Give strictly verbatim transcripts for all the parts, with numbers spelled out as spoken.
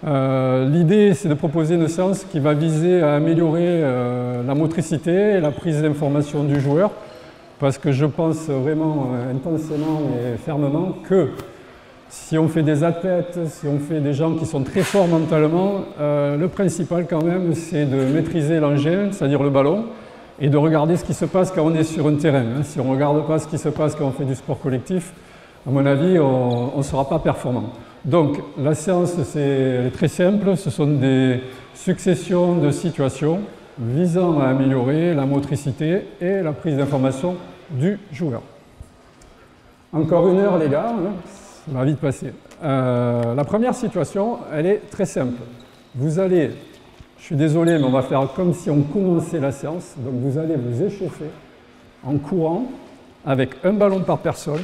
Euh, L'idée, c'est de proposer une séance qui va viser à améliorer euh, la motricité et la prise d'information du joueur, parce que je pense vraiment euh, intensément et fermement que si on fait des athlètes, si on fait des gens qui sont très forts mentalement, euh, le principal quand même, c'est de maîtriser l'engin, c'est-à-dire le ballon, et de regarder ce qui se passe quand on est sur un terrain. Hein. Si on ne regarde pas ce qui se passe quand on fait du sport collectif, à mon avis, on ne sera pas performant. Donc, la séance, c'est très simple. Ce sont des successions de situations visant à améliorer la motricité et la prise d'information du joueur. Encore une heure, les gars, hein, ça va vite passer. Euh, la première situation, elle est très simple. Vous allez, je suis désolé, mais on va faire comme si on commençait la séance. Donc, vous allez vous échauffer en courant avec un ballon par personne,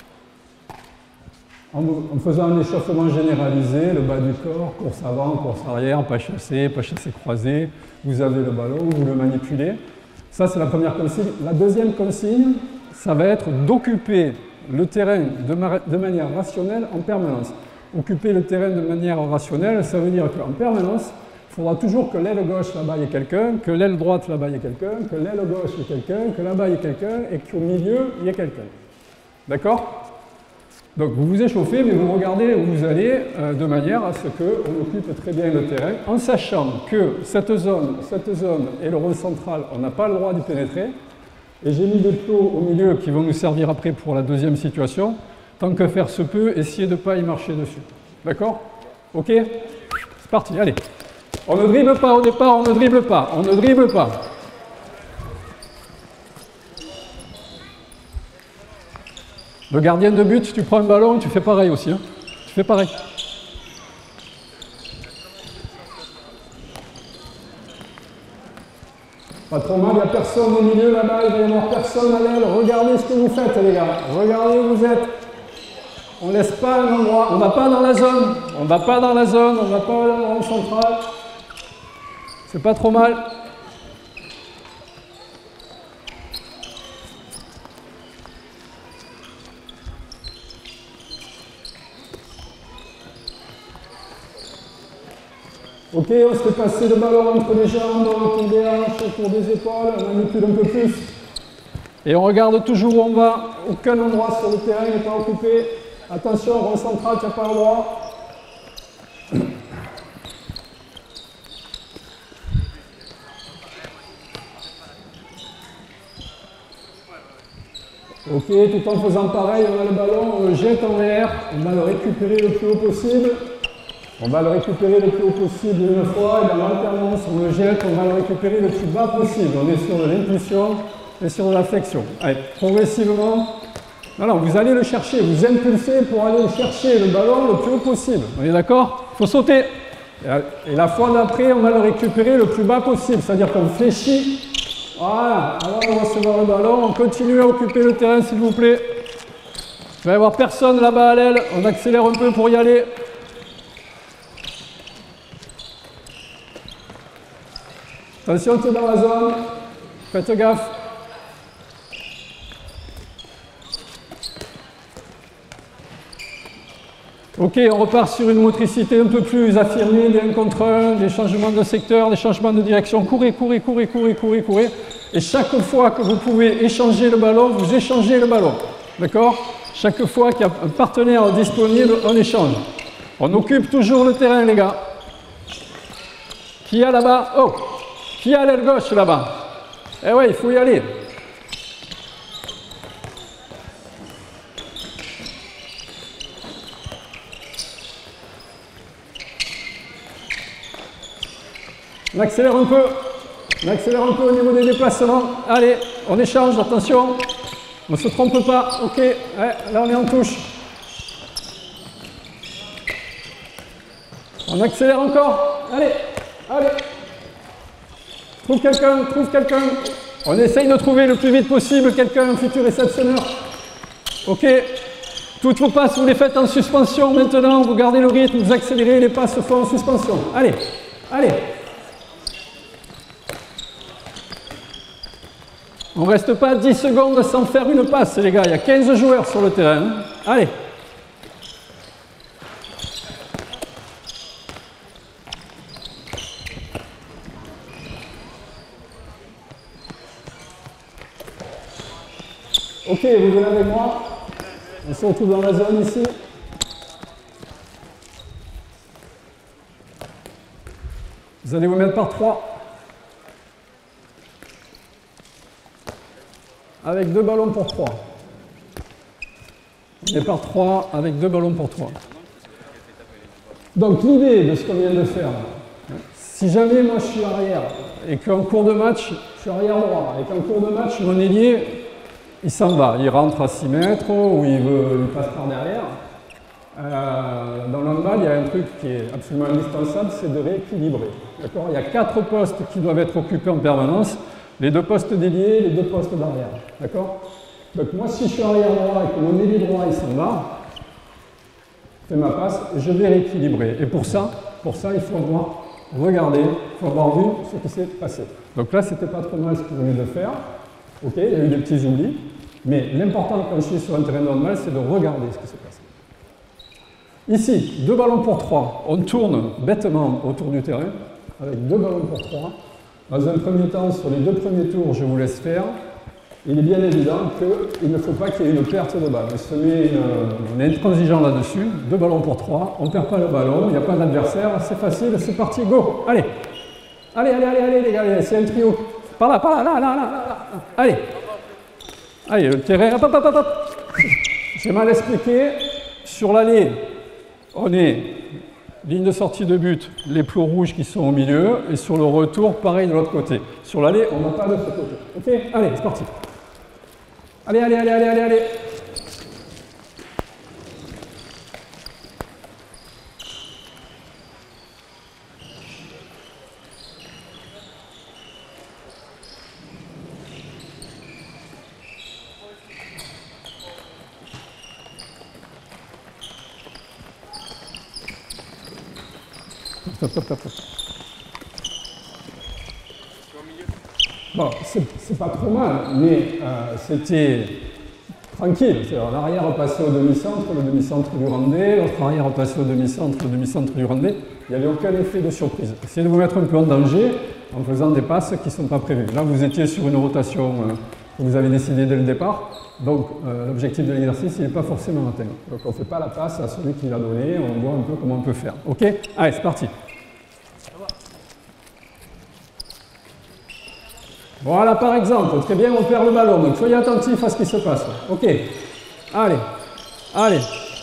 en faisant un échauffement généralisé, le bas du corps, course avant, course arrière, pas chassé, pas chassé croisé. Vous avez le ballon, vous le manipulez. Ça, c'est la première consigne. La deuxième consigne, ça va être d'occuper le terrain de, ma de manière rationnelle en permanence. Occuper le terrain de manière rationnelle, ça veut dire qu'en permanence, il faudra toujours que l'aile gauche là-bas, il y ait quelqu'un, que l'aile droite là-bas, il y ait quelqu'un, que l'aile gauche, il y ait quelqu'un, que là-bas, il y ait quelqu'un, et qu'au milieu, il y ait quelqu'un. D'accord ? Donc vous vous échauffez, mais vous regardez où vous allez euh, de manière à ce qu'on occupe très bien le terrain, en sachant que cette zone, cette zone et le rond central, on n'a pas le droit d'y pénétrer. Et j'ai mis des plots au milieu qui vont nous servir après pour la deuxième situation. Tant que faire se peut, essayez de ne pas y marcher dessus. D'accord? Ok? C'est parti, allez. On ne dribble pas au départ, on ne dribble pas, on ne dribble pas. Le gardien de but, tu prends un ballon, tu fais pareil aussi. Hein. Tu fais pareil. Pas trop mal, il n'y a personne au milieu là-bas, il va y avoir personne à l'aile. Regardez ce que vous faites, les gars. Regardez où vous êtes. On ne laisse pas un endroit. On ne va pas dans la zone. On ne va pas dans la zone. On ne va pas dans le rond central. C'est pas trop mal. Ok, on se fait passer le ballon entre les jambes, autour des hanches, autour des épaules, on manipule un peu plus. Et on regarde toujours où on va, aucun endroit sur le terrain n'est pas occupé. Attention, rond central, tu n'as pas le droit. Ok, tout en faisant pareil, on a le ballon, on le jette en l'air, on va le récupérer le plus haut possible. On va le récupérer le plus haut possible une fois, et dans l'alternance, on le jette, on va le récupérer le plus bas possible. On est sur de l'impulsion et sur de la flexion. Allez, progressivement, alors vous allez le chercher, vous impulsez pour aller chercher le ballon le plus haut possible. On est d'accord? Il faut sauter. Et la fois d'après, on va le récupérer le plus bas possible, c'est-à-dire qu'on fléchit. Voilà, alors on va recevoir le ballon, on continue à occuper le terrain s'il vous plaît. Il va y avoir personne là-bas à l'aile, on accélère un peu pour y aller. Attention, tu es dans la zone, faites gaffe. Ok, on repart sur une motricité un peu plus affirmée, des un contre un, des changements de secteur, des changements de direction. Courez, courez, courez, courez, courez, courez. Et chaque fois que vous pouvez échanger le ballon, vous échangez le ballon. D'accord? Chaque fois qu'il y a un partenaire disponible, on échange. On occupe toujours le terrain, les gars. Qui a là-bas? Oh! Qui a l'aile gauche là-bas? Eh ouais, il faut y aller. On accélère un peu. On accélère un peu au niveau des déplacements. Allez, on échange, attention. On ne se trompe pas. Ok, ouais, là on est en touche. On accélère encore. Allez, allez. Trouve quelqu'un, trouve quelqu'un. On essaye de trouver le plus vite possible quelqu'un, un futur réceptionneur. Ok. Toutes vos passes, vous les faites en suspension maintenant. Vous gardez le rythme, vous accélérez, les passes se font en suspension. Allez, allez. On ne reste pas dix secondes sans faire une passe, les gars. Il y a quinze joueurs sur le terrain. Allez. Ok, vous venez avec moi. On se retrouve dans la zone ici. Vous allez vous mettre par trois. Avec deux ballons pour trois. Et par trois avec deux ballons pour trois. Donc l'idée de ce qu'on vient de faire, si jamais moi je suis arrière et qu'en cours de match, je suis arrière droit, et qu'en cours de match, mon ailier, il s'en va, il rentre à six mètres ou il, veut, il passe par derrière. Euh, dans l'handball, il y a un truc qui est absolument indispensable, c'est de rééquilibrer. Il y a quatre postes qui doivent être occupés en permanence, les deux postes d'ailier, les deux postes d'arrière. D'accord ? Donc moi, si je suis arrière droit et que mon ailier droit il s'en va, je fais ma passe, je vais rééquilibrer. Et pour ça, pour ça, il faut avoir regardé, il faut avoir vu ce qui s'est passé. Donc là, c'était pas trop mal ce que vous venez de faire. Ok, il y a eu des petits oublis. Mais l'important quand je suis sur un terrain normal, c'est de regarder ce qui s'est passé. Ici, deux ballons pour trois. On tourne bêtement autour du terrain avec deux ballons pour trois. Dans un premier temps, sur les deux premiers tours, je vous laisse faire. Il est bien évident qu'il ne faut pas qu'il y ait une perte de balle. On se met une, on est intransigeant là-dessus. Deux ballons pour trois. On ne perd pas le ballon. Il n'y a pas d'adversaire. C'est facile. C'est parti. Go. Allez. Allez, allez, allez, allez, les gars. C'est un trio. Par là, par là, là, là, là, là, là. Allez. Allez, le terrain. Hop, hop, hop, hop. J'ai mal expliqué. Sur l'allée, on est ligne de sortie de but, les plots rouges qui sont au milieu. Et sur le retour, pareil de l'autre côté. Sur l'allée, on n'a pas de ce côté. Ok. Allez, c'est parti. Allez, allez, allez, allez, allez, allez. Stop, stop, stop, stop. Bon, c'est pas trop mal, mais euh, c'était tranquille. En arrière, on passait au demi-centre, le demi-centre du Randé, l'autre arrière, on passait au demi-centre, le demi-centre du Randé. Il n'y avait aucun effet de surprise. Essayez de vous mettre un peu en danger en faisant des passes qui ne sont pas prévues. Là, vous étiez sur une rotation euh, que vous avez décidé dès le départ, donc euh, l'objectif de l'exercice, il n'est pas forcément atteint. Donc on ne fait pas la passe à celui qui l'a donné, on voit un peu comment on peut faire. Ok? Allez, c'est parti. Voilà, par exemple, très bien, on perd le ballon, donc soyez attentifs à ce qui se passe. Ok, allez, allez.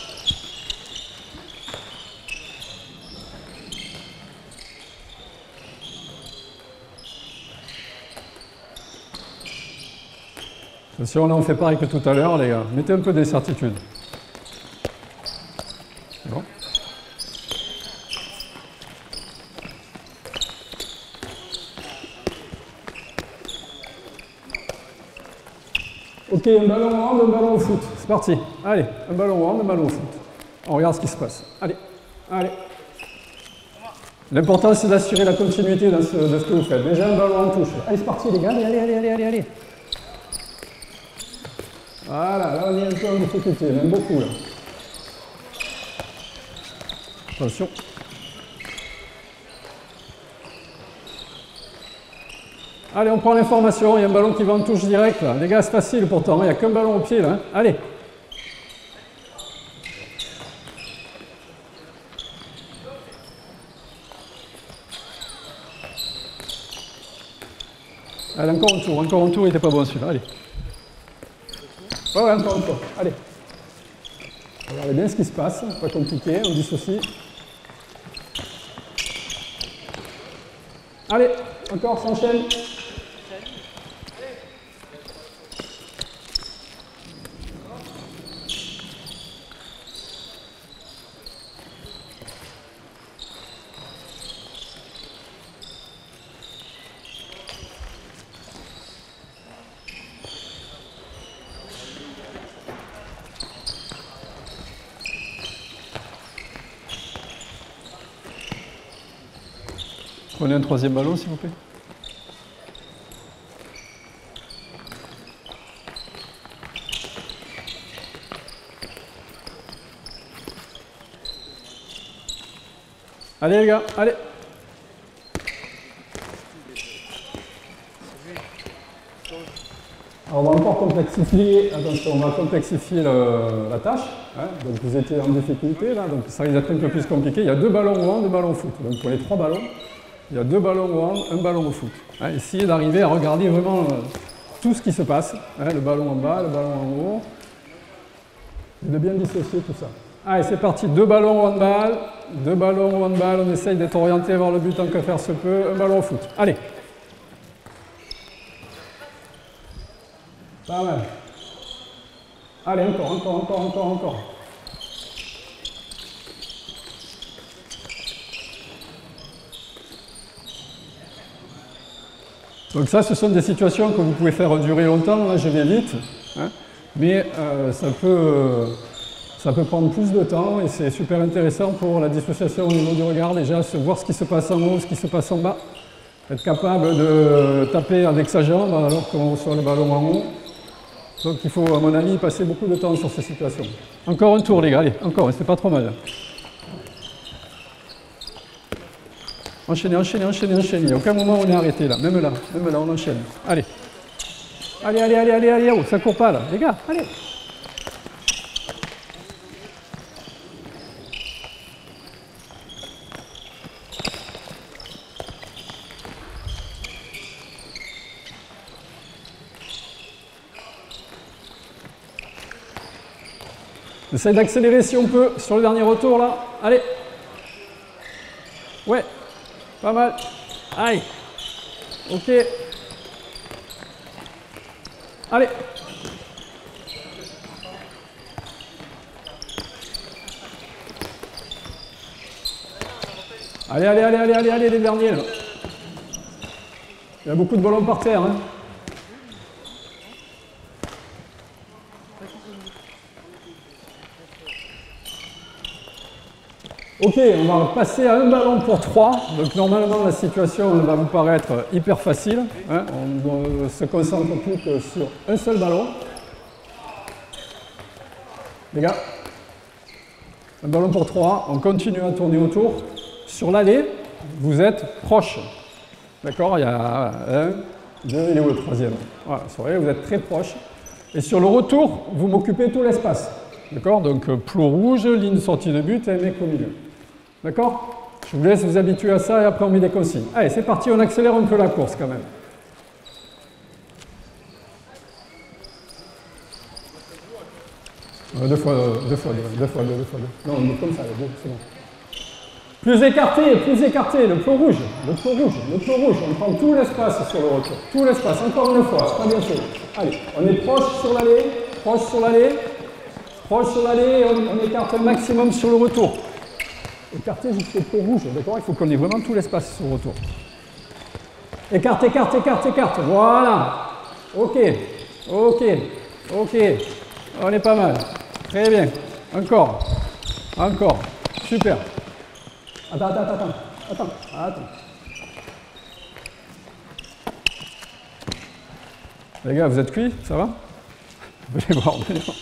Attention, là on fait pareil que tout à l'heure, les gars. Mettez un peu d'incertitude. Bon. Ok, un ballon au hand, un ballon au foot. C'est parti. Allez, un ballon au hand, un ballon au foot. On regarde ce qui se passe. Allez, allez. L'important, c'est d'assurer la continuité de ce, de ce que vous faites. Déjà, un ballon en touche. Allez, c'est parti, les gars. Allez, allez, allez, allez, allez, allez. Voilà, là, on est un peu en difficulté, même beaucoup, là. Attention. Allez, on prend l'information, il y a un ballon qui va en touche directe, là. Les gars, c'est facile pourtant, il n'y a qu'un ballon au pied, là. Allez. Allez, encore un tour, encore un tour, il n'était pas bon celui-là, allez. Ouais, ouais, encore un tour, allez. Regardez bien ce qui se passe, pas compliqué, on dissocie. Allez, encore, s'enchaîne. Prenez un troisième ballon, s'il vous plaît. Allez les gars, allez. Alors, on va encore complexifier, attention, on va complexifier le, la tâche. Hein. Donc vous étiez en difficulté là, donc ça risque d'être un peu plus compliqué. Il y a deux ballons au hand, deux ballons au foot. Donc pour les trois ballons, il y a deux ballons au hand, un ballon au foot. Hein. Essayez d'arriver à regarder vraiment euh, tout ce qui se passe. Hein. Le ballon en bas, le ballon en haut. Et de bien dissocier tout ça. Allez, c'est parti. Deux ballons au handball, deux ballons au handball. On essaye d'être orienté vers le but tant que faire se peut. Un ballon au foot. Allez. Pas mal. Allez, encore, encore, encore, encore, encore. Donc ça, ce sont des situations que vous pouvez faire durer longtemps. Là, je vais vite. Hein, mais euh, ça peut, euh, ça peut prendre plus de temps et c'est super intéressant pour la dissociation au niveau du regard. Déjà, voir ce qui se passe en haut, ce qui se passe en bas. Être capable de taper avec sa jambe alors qu'on reçoit le ballon en haut. Donc il faut, à mon avis, passer beaucoup de temps sur ces situations. Encore un tour, les gars, allez, encore, c'est pas trop mal. Enchaînez, enchaînez, enchaînez, enchaînez. Il n'y a aucun moment où on est arrêté, là. Même là, même là, on enchaîne. Allez. Allez, allez, allez, allez, allez, oh, ça court pas, là. Les gars, allez. Essaye d'accélérer si on peut sur le dernier retour là. Allez. Ouais. Pas mal. Aïe. Ok. Allez. Allez, allez, allez, allez, allez, allez, les derniers là. Il y a beaucoup de ballons par terre. Hein. Ok, on va passer à un ballon pour trois. Donc normalement, la situation va vous paraître hyper facile. Hein. On ne se concentre plus que sur un seul ballon. Les gars, un ballon pour trois. On continue à tourner autour. Sur l'allée, vous êtes proche. D'accord? Il y a un, deux, il est où le troisième? Voilà, sur l'allée, vous êtes très proche. Et sur le retour, vous m'occupez tout l'espace. D'accord? Donc, plot rouge, ligne sortie de but et un mec au milieu. D'accord? Je vous laisse vous habituer à ça et après on met des consignes. Allez, c'est parti, on accélère un peu la course quand même. Euh, deux fois, deux fois, deux, deux fois, deux, deux fois, deux. Non, on est comme ça, c'est bon. Plus écarté, plus écarté, le plot rouge, le plot rouge, le plot rouge. On prend tout l'espace sur le retour. Tout l'espace, encore une fois, c'est pas bien fait. Allez, on est proche sur l'allée, proche sur l'allée, proche sur l'allée, on, on écarte un maximum sur le retour. Écartez jusqu'au plot rouge, d'accord? Il faut qu'on ait vraiment tout l'espace sur le retour. Écarte, écarte, écarte, écarte. Voilà. Ok, ok, ok. On est pas mal. Très bien. Encore. Encore. Super. Attends, attends, attends. Attends, attends. Les gars, vous êtes cuits? Ça va? Venez voir, venez voir.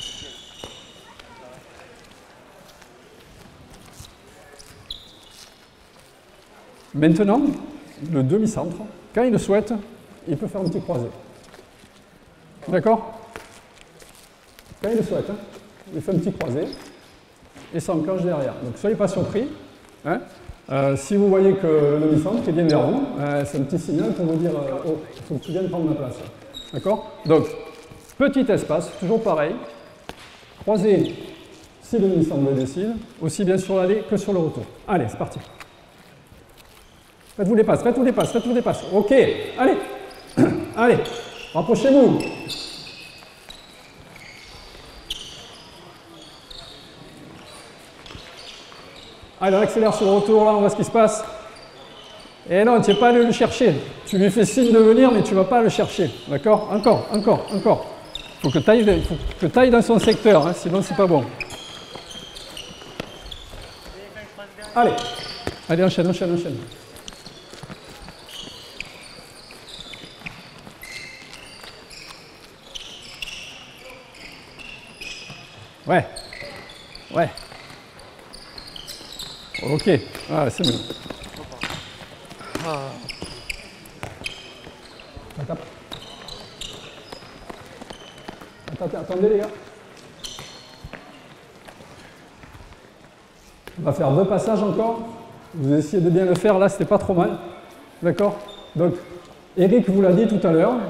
Maintenant, le demi-centre, quand il le souhaite, il peut faire un petit croisé. D'accord? Quand il le souhaite, hein, il fait un petit croisé et ça enclenche derrière. Donc soyez pas surpris. Hein. Euh, si vous voyez que le demi-centre qui vient vers vous, euh, c'est un petit signal pour vous dire euh, oh, il faut que tu viennes prendre ma place. D'accord? Donc, petit espace, toujours pareil. Croisé si le demi-centre le décide, aussi bien sur l'allée que sur le retour. Allez, c'est parti. Faites-vous des passes, faites-vous des passes, faites-vous des passes. Ok, allez, allez, rapprochez-vous. Allez, on accélère sur le retour, là, on voit ce qui se passe. Et non, tu n'es pas allé le chercher. Tu lui fais signe de venir, mais tu ne vas pas le chercher. D'accord? Encore, encore, encore. Il faut que tu ailles dans son secteur, hein, sinon c'est pas bon. Allez, allez, enchaîne, enchaîne, enchaîne. Ouais, ouais. Ok, ah, c'est bon. Ah. Ça tape. attendez, attendez les gars. On va faire deux passages encore. Vous essayez de bien le faire, là c'était pas trop mal. D'accord? Donc, Eric vous l'a dit tout à l'heure.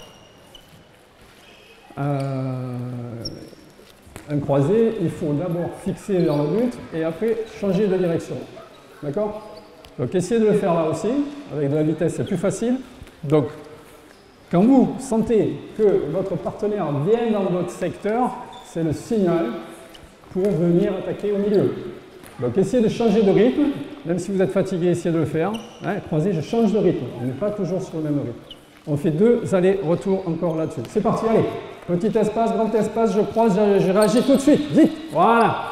Euh, un croisé, il faut d'abord fixer vers le but et après changer de direction. D'accord? Donc essayez de le faire là aussi. Avec de la vitesse, c'est plus facile. Donc, quand vous sentez que votre partenaire vient dans votre secteur, c'est le signal pour venir attaquer au milieu. Donc essayez de changer de rythme, même si vous êtes fatigué, essayez de le faire. Hein, croisé, je change de rythme, on n'est pas toujours sur le même rythme. On fait deux allers-retours encore là-dessus. C'est parti, allez. Petit espace, grand espace, je croise, je, je réagis tout de suite. Vite, voilà.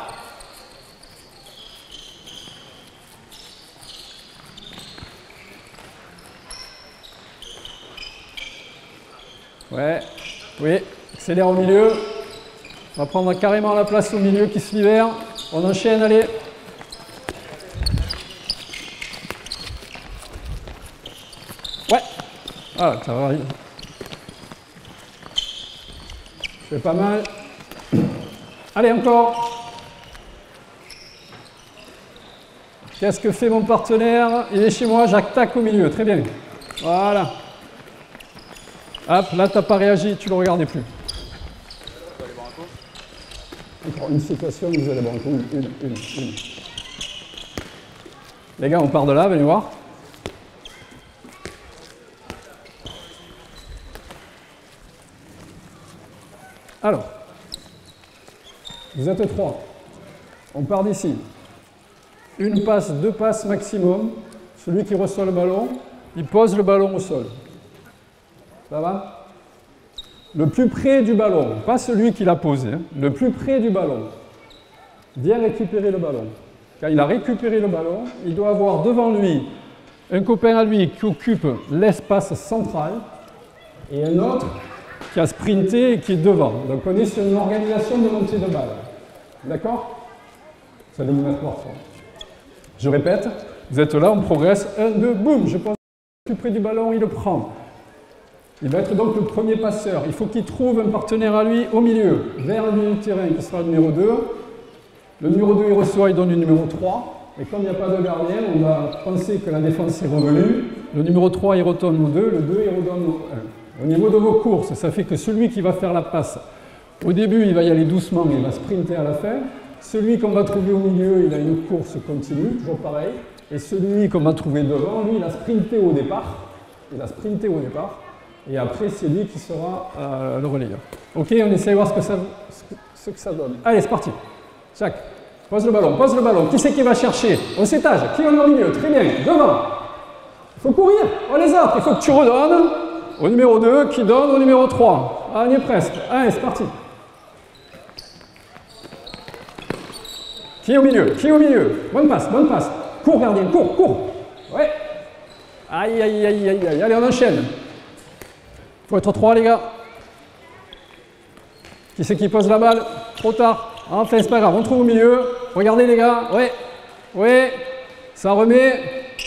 Ouais, oui, accélère au milieu. On va prendre carrément la place au milieu qui se libère. On enchaîne, allez. Ouais. Ah, ça va. Je fais pas mal. Allez, encore. Qu'est-ce que fait mon partenaire? Il est chez moi, j'attaque au milieu. Très bien. Voilà. Hop, là, tu n'as pas réagi, tu ne le regardais plus. Encore une situation où vous allez voir. Une, une, une, une. Les gars, on part de là, venez voir. Alors, vous êtes trois. On part d'ici. Une passe, deux passes maximum. Celui qui reçoit le ballon, il pose le ballon au sol. Ça va? Le plus près du ballon, pas celui qui l'a posé, hein, le plus près du ballon, vient récupérer le ballon. Quand il a récupéré le ballon, il doit avoir devant lui un copain à lui qui occupe l'espace central et un autre qui a sprinté et qui est devant. Donc on est sur une organisation de montée de balle. D'accord? Vous allez vous mettre mort. Je répète, vous êtes là, on progresse. Un, deux, boum, je pense plus près du ballon, il le prend. Il va être donc le premier passeur. Il faut qu'il trouve un partenaire à lui au milieu, vers le milieu du terrain, qui sera le numéro deux. Le numéro deux, il reçoit, il donne le numéro trois. Et comme il n'y a pas de gardien, on va penser que la défense est revenue. Le numéro trois, il retourne au deux, le deux, il redonne au un. Au niveau de vos courses, ça fait que celui qui va faire la passe, au début, il va y aller doucement, mais il va sprinter à la fin. Celui qu'on va trouver au milieu, il a une course continue, toujours pareil. Et celui qu'on va trouver devant, lui, il a sprinté au départ. Il a sprinté au départ. Et après, c'est lui qui sera euh, le relayeur. Ok, on essaie de voir ce que ça, ce que ça donne. Allez, c'est parti. Jacques, pose le ballon, pose le ballon. Qui c'est qui va chercher? Au sétage, qui est au milieu? Très bien, devant. Il faut courir. Oh, les autres, il faut que tu redonnes au numéro deux, qui donne au numéro trois. Ah, on y est presque. Allez, c'est parti. Qui est au milieu? Qui est au milieu? Bonne passe, bonne passe. Cours, gardien, cours, cours. Ouais. Aïe, aïe, aïe, aïe, aïe. Allez, on enchaîne. Il faut être trois, les gars. Qui c'est qui pose la balle? Trop tard. Enfin, c'est pas grave, on trouve au milieu. Regardez, les gars. Ouais. Ouais. Ça remet.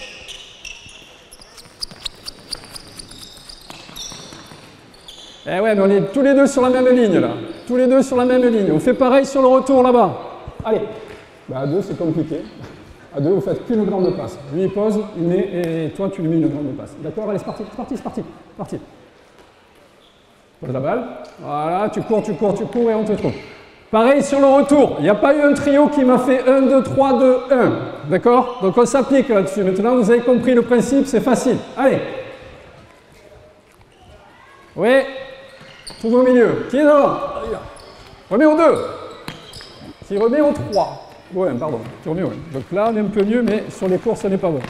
Eh ouais, mais on est tous les deux sur la même ligne, là. Tous les deux sur la même ligne. On fait pareil sur le retour, là-bas. Allez. Bah, à deux, c'est compliqué. À deux, vous faites qu'une grande passe. Lui, il pose, il met, et toi, tu lui mets une grande passe. D'accord? Allez, c'est parti, c'est parti, c'est parti. C'est parti. Pose la balle. Voilà, tu cours, tu cours, tu cours, et on te trouve. Pareil sur le retour. Il n'y a pas eu un trio qui m'a fait un, deux, trois, deux, un. D'accord? Donc, on s'applique là-dessus. Maintenant, vous avez compris le principe, c'est facile. Allez. Oui. Trouve au milieu. Qui est devant? Remets au deux. Qui remet au trois. Ouais, pardon, tu remets, ouais. Donc là, on est un peu mieux, mais sur les courses, ce n'est pas bon.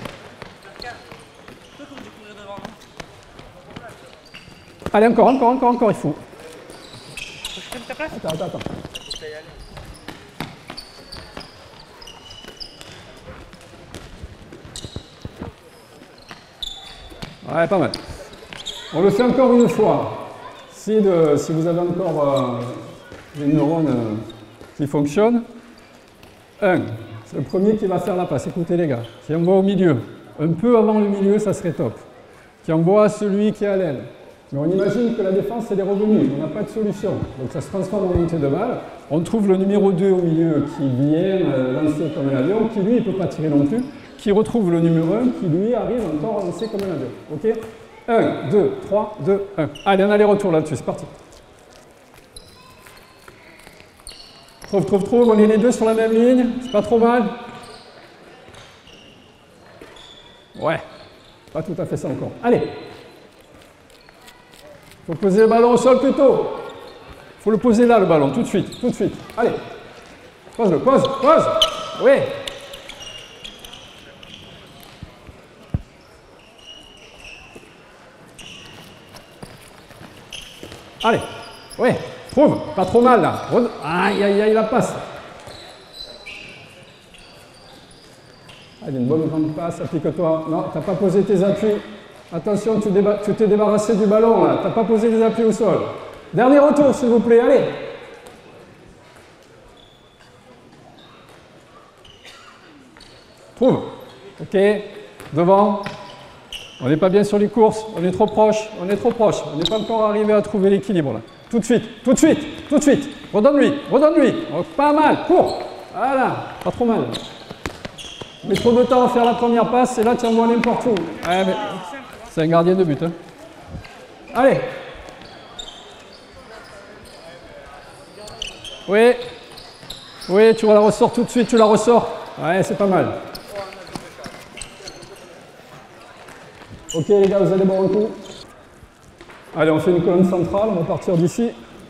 Allez, encore, encore, encore, encore, il faut. Attends, attends, attends. Ouais, pas mal. On le fait encore une fois. Si, de, si vous avez encore euh, des neurones euh, qui fonctionnent, un, c'est le premier qui va faire la passe. Écoutez les gars, qui envoie au milieu. Un peu avant le milieu, ça serait top. Qui envoie à celui qui est à l'aile. Mais on imagine que la défense, elle est revenue, on n'a pas de solution. Donc ça se transforme en montée de balle. On trouve le numéro deux au milieu qui vient euh, lancer comme un avion, qui lui, il ne peut pas tirer non plus, qui retrouve le numéro un qui lui arrive encore à lancer comme un avion. Ok? un, deux, trois, deux, un. Allez, on a les retours là-dessus, c'est parti. Trouve, trouve, trouve, on est les deux sur la même ligne, c'est pas trop mal. Ouais, pas tout à fait ça encore. Allez. Il faut poser le ballon au sol plutôt. Il faut le poser là, le ballon, tout de suite, tout de suite. Allez. Pose-le, pose, pose. Oui. Allez. Oui. Trouve. Pas trop mal là. Aïe, aïe, aïe, la passe. Allez, une bonne grande passe, applique-toi. Non, tu n'as pas posé tes appuis. Attention, tu déba tu t'es débarrassé du ballon là. Tu n'as pas posé tes appuis au sol. Dernier retour, s'il vous plaît. Allez. Trouve. Ok. Devant. On n'est pas bien sur les courses. On est trop proche. On est trop proche. On n'est pas encore arrivé à trouver l'équilibre là. Tout de suite. Tout de suite. Tout de suite. Redonne-lui. Redonne-lui. Oh, pas mal. Cours. Voilà. Pas trop mal. Mais trop de temps à faire la première passe et là tu envoies n'importe où. Ouais, mais c'est un gardien de but. Hein. Allez. Oui. Oui, tu la ressors tout de suite, tu la ressors. Ouais, c'est pas mal. Ok les gars, vous allez boire un coup. Allez, on fait une colonne centrale, on va partir d'ici.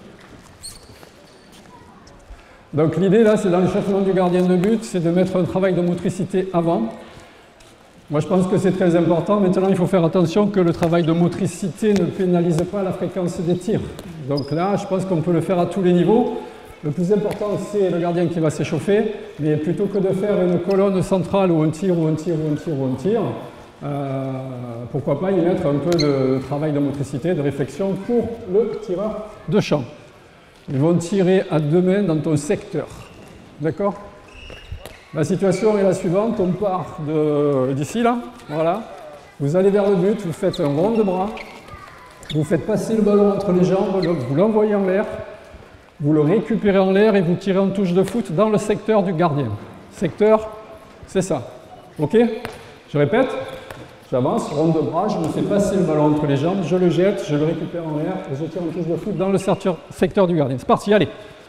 Donc l'idée là, c'est dans l'échauffement du gardien de but, c'est de mettre un travail de motricité avant. Moi je pense que c'est très important. Maintenant il faut faire attention que le travail de motricité ne pénalise pas la fréquence des tirs. Donc là, je pense qu'on peut le faire à tous les niveaux. Le plus important c'est le gardien qui va s'échauffer, mais plutôt que de faire une colonne centrale ou un tir ou un tir ou un tir ou un tir, euh, pourquoi pas y mettre un peu de travail de motricité, de réflexion pour le tireur de champ. Ils vont tirer à deux mains dans ton secteur. D'accord? La situation est la suivante. On part d'ici, là. Voilà. Vous allez vers le but, vous faites un rond de bras. Vous faites passer le ballon entre les jambes, vous l'envoyez en l'air. Vous le récupérez en l'air et vous tirez en touche de foot dans le secteur du gardien. Secteur, c'est ça. Ok? Je répète. J'avance, rond de bras, je me fais passer le ballon entre les jambes, je le jette, je le récupère en l'air et je tire une touche de foot dans le secteur du gardien. C'est parti, allez.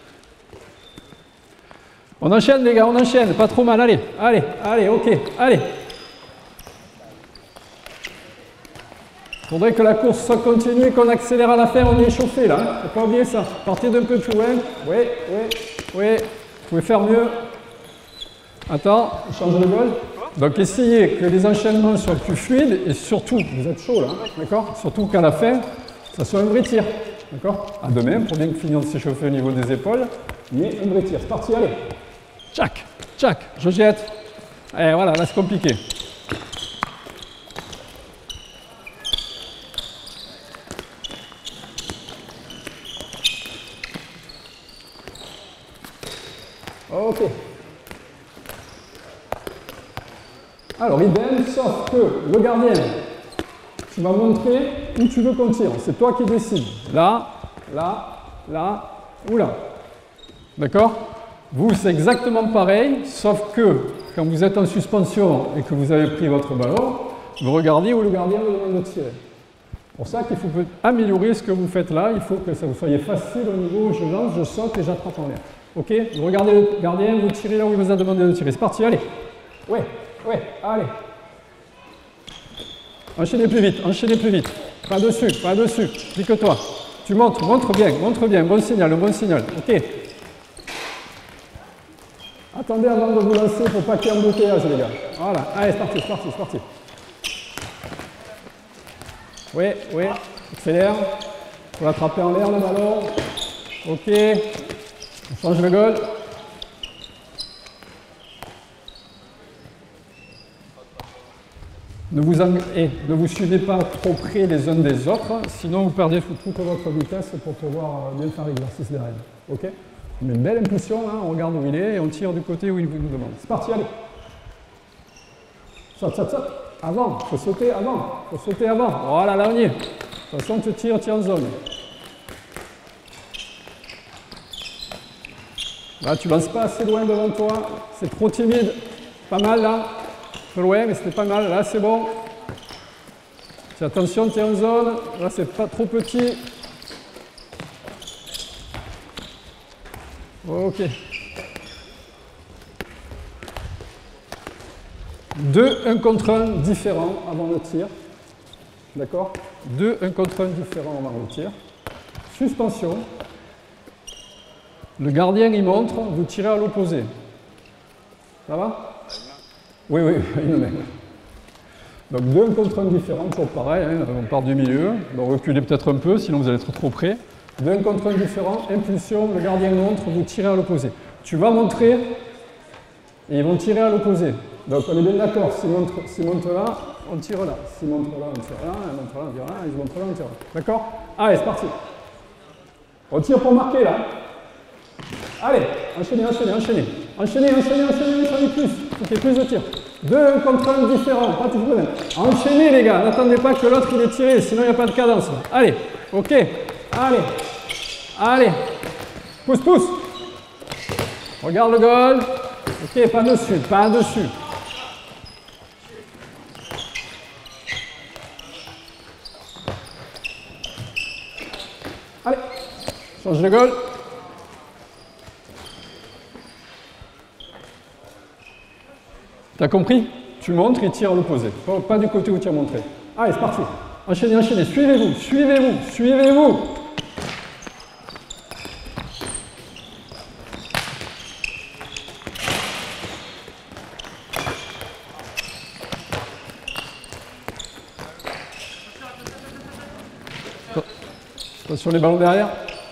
On enchaîne les gars, on enchaîne, pas trop mal, allez, allez, allez, ok, allez. Il faudrait que la course soit continue et qu'on accélère à la fin, on est échauffé là, hein. Faut pas oublier ça. Partez d'un peu plus loin, oui, oui, oui, vous pouvez faire mieux. Attends, on change de goal. Donc essayez que les enchaînements soient plus fluides et surtout, vous êtes chaud là, d'accord? Surtout qu'à la fin, ça soit un vrai tir, d'accord? À deux mains pour bien finir de s'échauffer au niveau des épaules, mais un vrai tir. C'est parti, allez. Tchac, tchac, je jette. Et voilà, là c'est compliqué. Ok. Alors, idem, sauf que le gardien, tu vas montrer où tu veux qu'on tire. C'est toi qui décides. Là, là, là ou là. D'accord? Vous, c'est exactement pareil, sauf que quand vous êtes en suspension et que vous avez pris votre ballon, vous regardez où le gardien vous demande de tirer. C'est pour ça qu'il faut améliorer ce que vous faites là. Il faut que ça vous soit facile au niveau où je lance, je saute et j'attrape en l'air. Ok? Vous regardez le gardien, vous tirez là où il vous a demandé de tirer. C'est parti, allez. Ouais. Ouais, allez. Enchaînez plus vite, enchaînez plus vite. Pas dessus, pas dessus. Pique-toi. Tu montres, montre bien, montre bien. Bon signal, un bon signal. Ok. Attendez avant de vous lancer pour pas qu'il y ait embouteillage, les gars. Voilà. Allez, c'est parti, c'est parti, c'est parti. Oui, oui. Accélère. Il faut l'attraper en l'air, le ballon. Ok. On change le goal. Ne vous, et ne vous suivez pas trop près les uns des autres, sinon vous perdez toute votre vitesse pour pouvoir bien faire l'exercice derrière. Ok? On met une belle impulsion, là, on regarde où il est et on tire du côté où il nous demande. C'est parti, allez! Saute, saute, saute! Avant, il faut sauter avant, il faut sauter avant. Voilà, là on y est. toute façon, tu tires, tu es en zone. Là, tu ne lances pas assez loin devant toi. C'est trop timide. Pas mal là. Un peu loin, mais c'était pas mal. Là, c'est bon. Fais attention, tu es en zone. Là, c'est pas trop petit. Ok. Deux un contre un différents avant le tir. D'accord? Deux un contre un différents avant le tir. Suspension. Le gardien, il montre, vous tirez à l'opposé. Ça va? Oui, oui, une main. Donc deux un contre un différents, toujours pareil, hein, on part du milieu. Donc reculez peut-être un peu, sinon vous allez être trop près. Deux un contre un différents, impulsion, le gardien montre, vous tirez à l'opposé. Tu vas montrer, et ils vont tirer à l'opposé. Donc on est bien d'accord, s'ils montrent, s'ils montrent là, on tire là. S'ils montrent là, on tire là, ils montrent là, on tire là, ils montrent là, on tire là. D'accord? Allez, c'est parti. On tire pour marquer là. Allez, enchaînez, enchaînez, enchaînez. Enchaînez, enchaînez, enchaînez, enchaînez plus. Il fait plus de tirs. Deux un contre un différents, pas toujours le même. Enchaînez les gars, n'attendez pas que l'autre il est tiré, sinon il n'y a pas de cadence. Allez, ok. Allez, allez. Pousse, pousse. Regarde le goal. Ok, pas dessus, pas dessus. Allez, change de goal. T'as compris? Tu montres, il tire à l'opposé. Pas, pas du côté où tu as montré. Allez, c'est parti. Enchaînez, enchaînez. Suivez-vous, suivez-vous, suivez-vous. Attention les ballons derrière.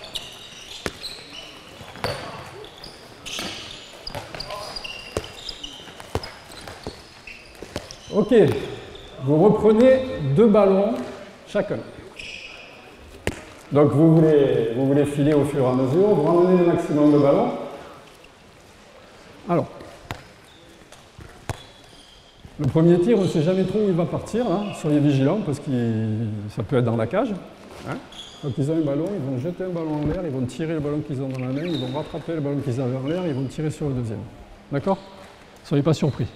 Ok, vous reprenez deux ballons chacun. Donc vous voulez, vous voulez filer au fur et à mesure, vous ramenez le maximum de ballons. Alors, le premier tir, on ne sait jamais trop où il va partir, hein. Soyez vigilants parce que ça peut être dans la cage. Hein. Donc ils ont un ballon, ils vont jeter un ballon en l'air, ils vont tirer le ballon qu'ils ont dans la main, ils vont rattraper le ballon qu'ils avaient en l'air, ils vont tirer sur le deuxième. D'accord? Soyez pas surpris.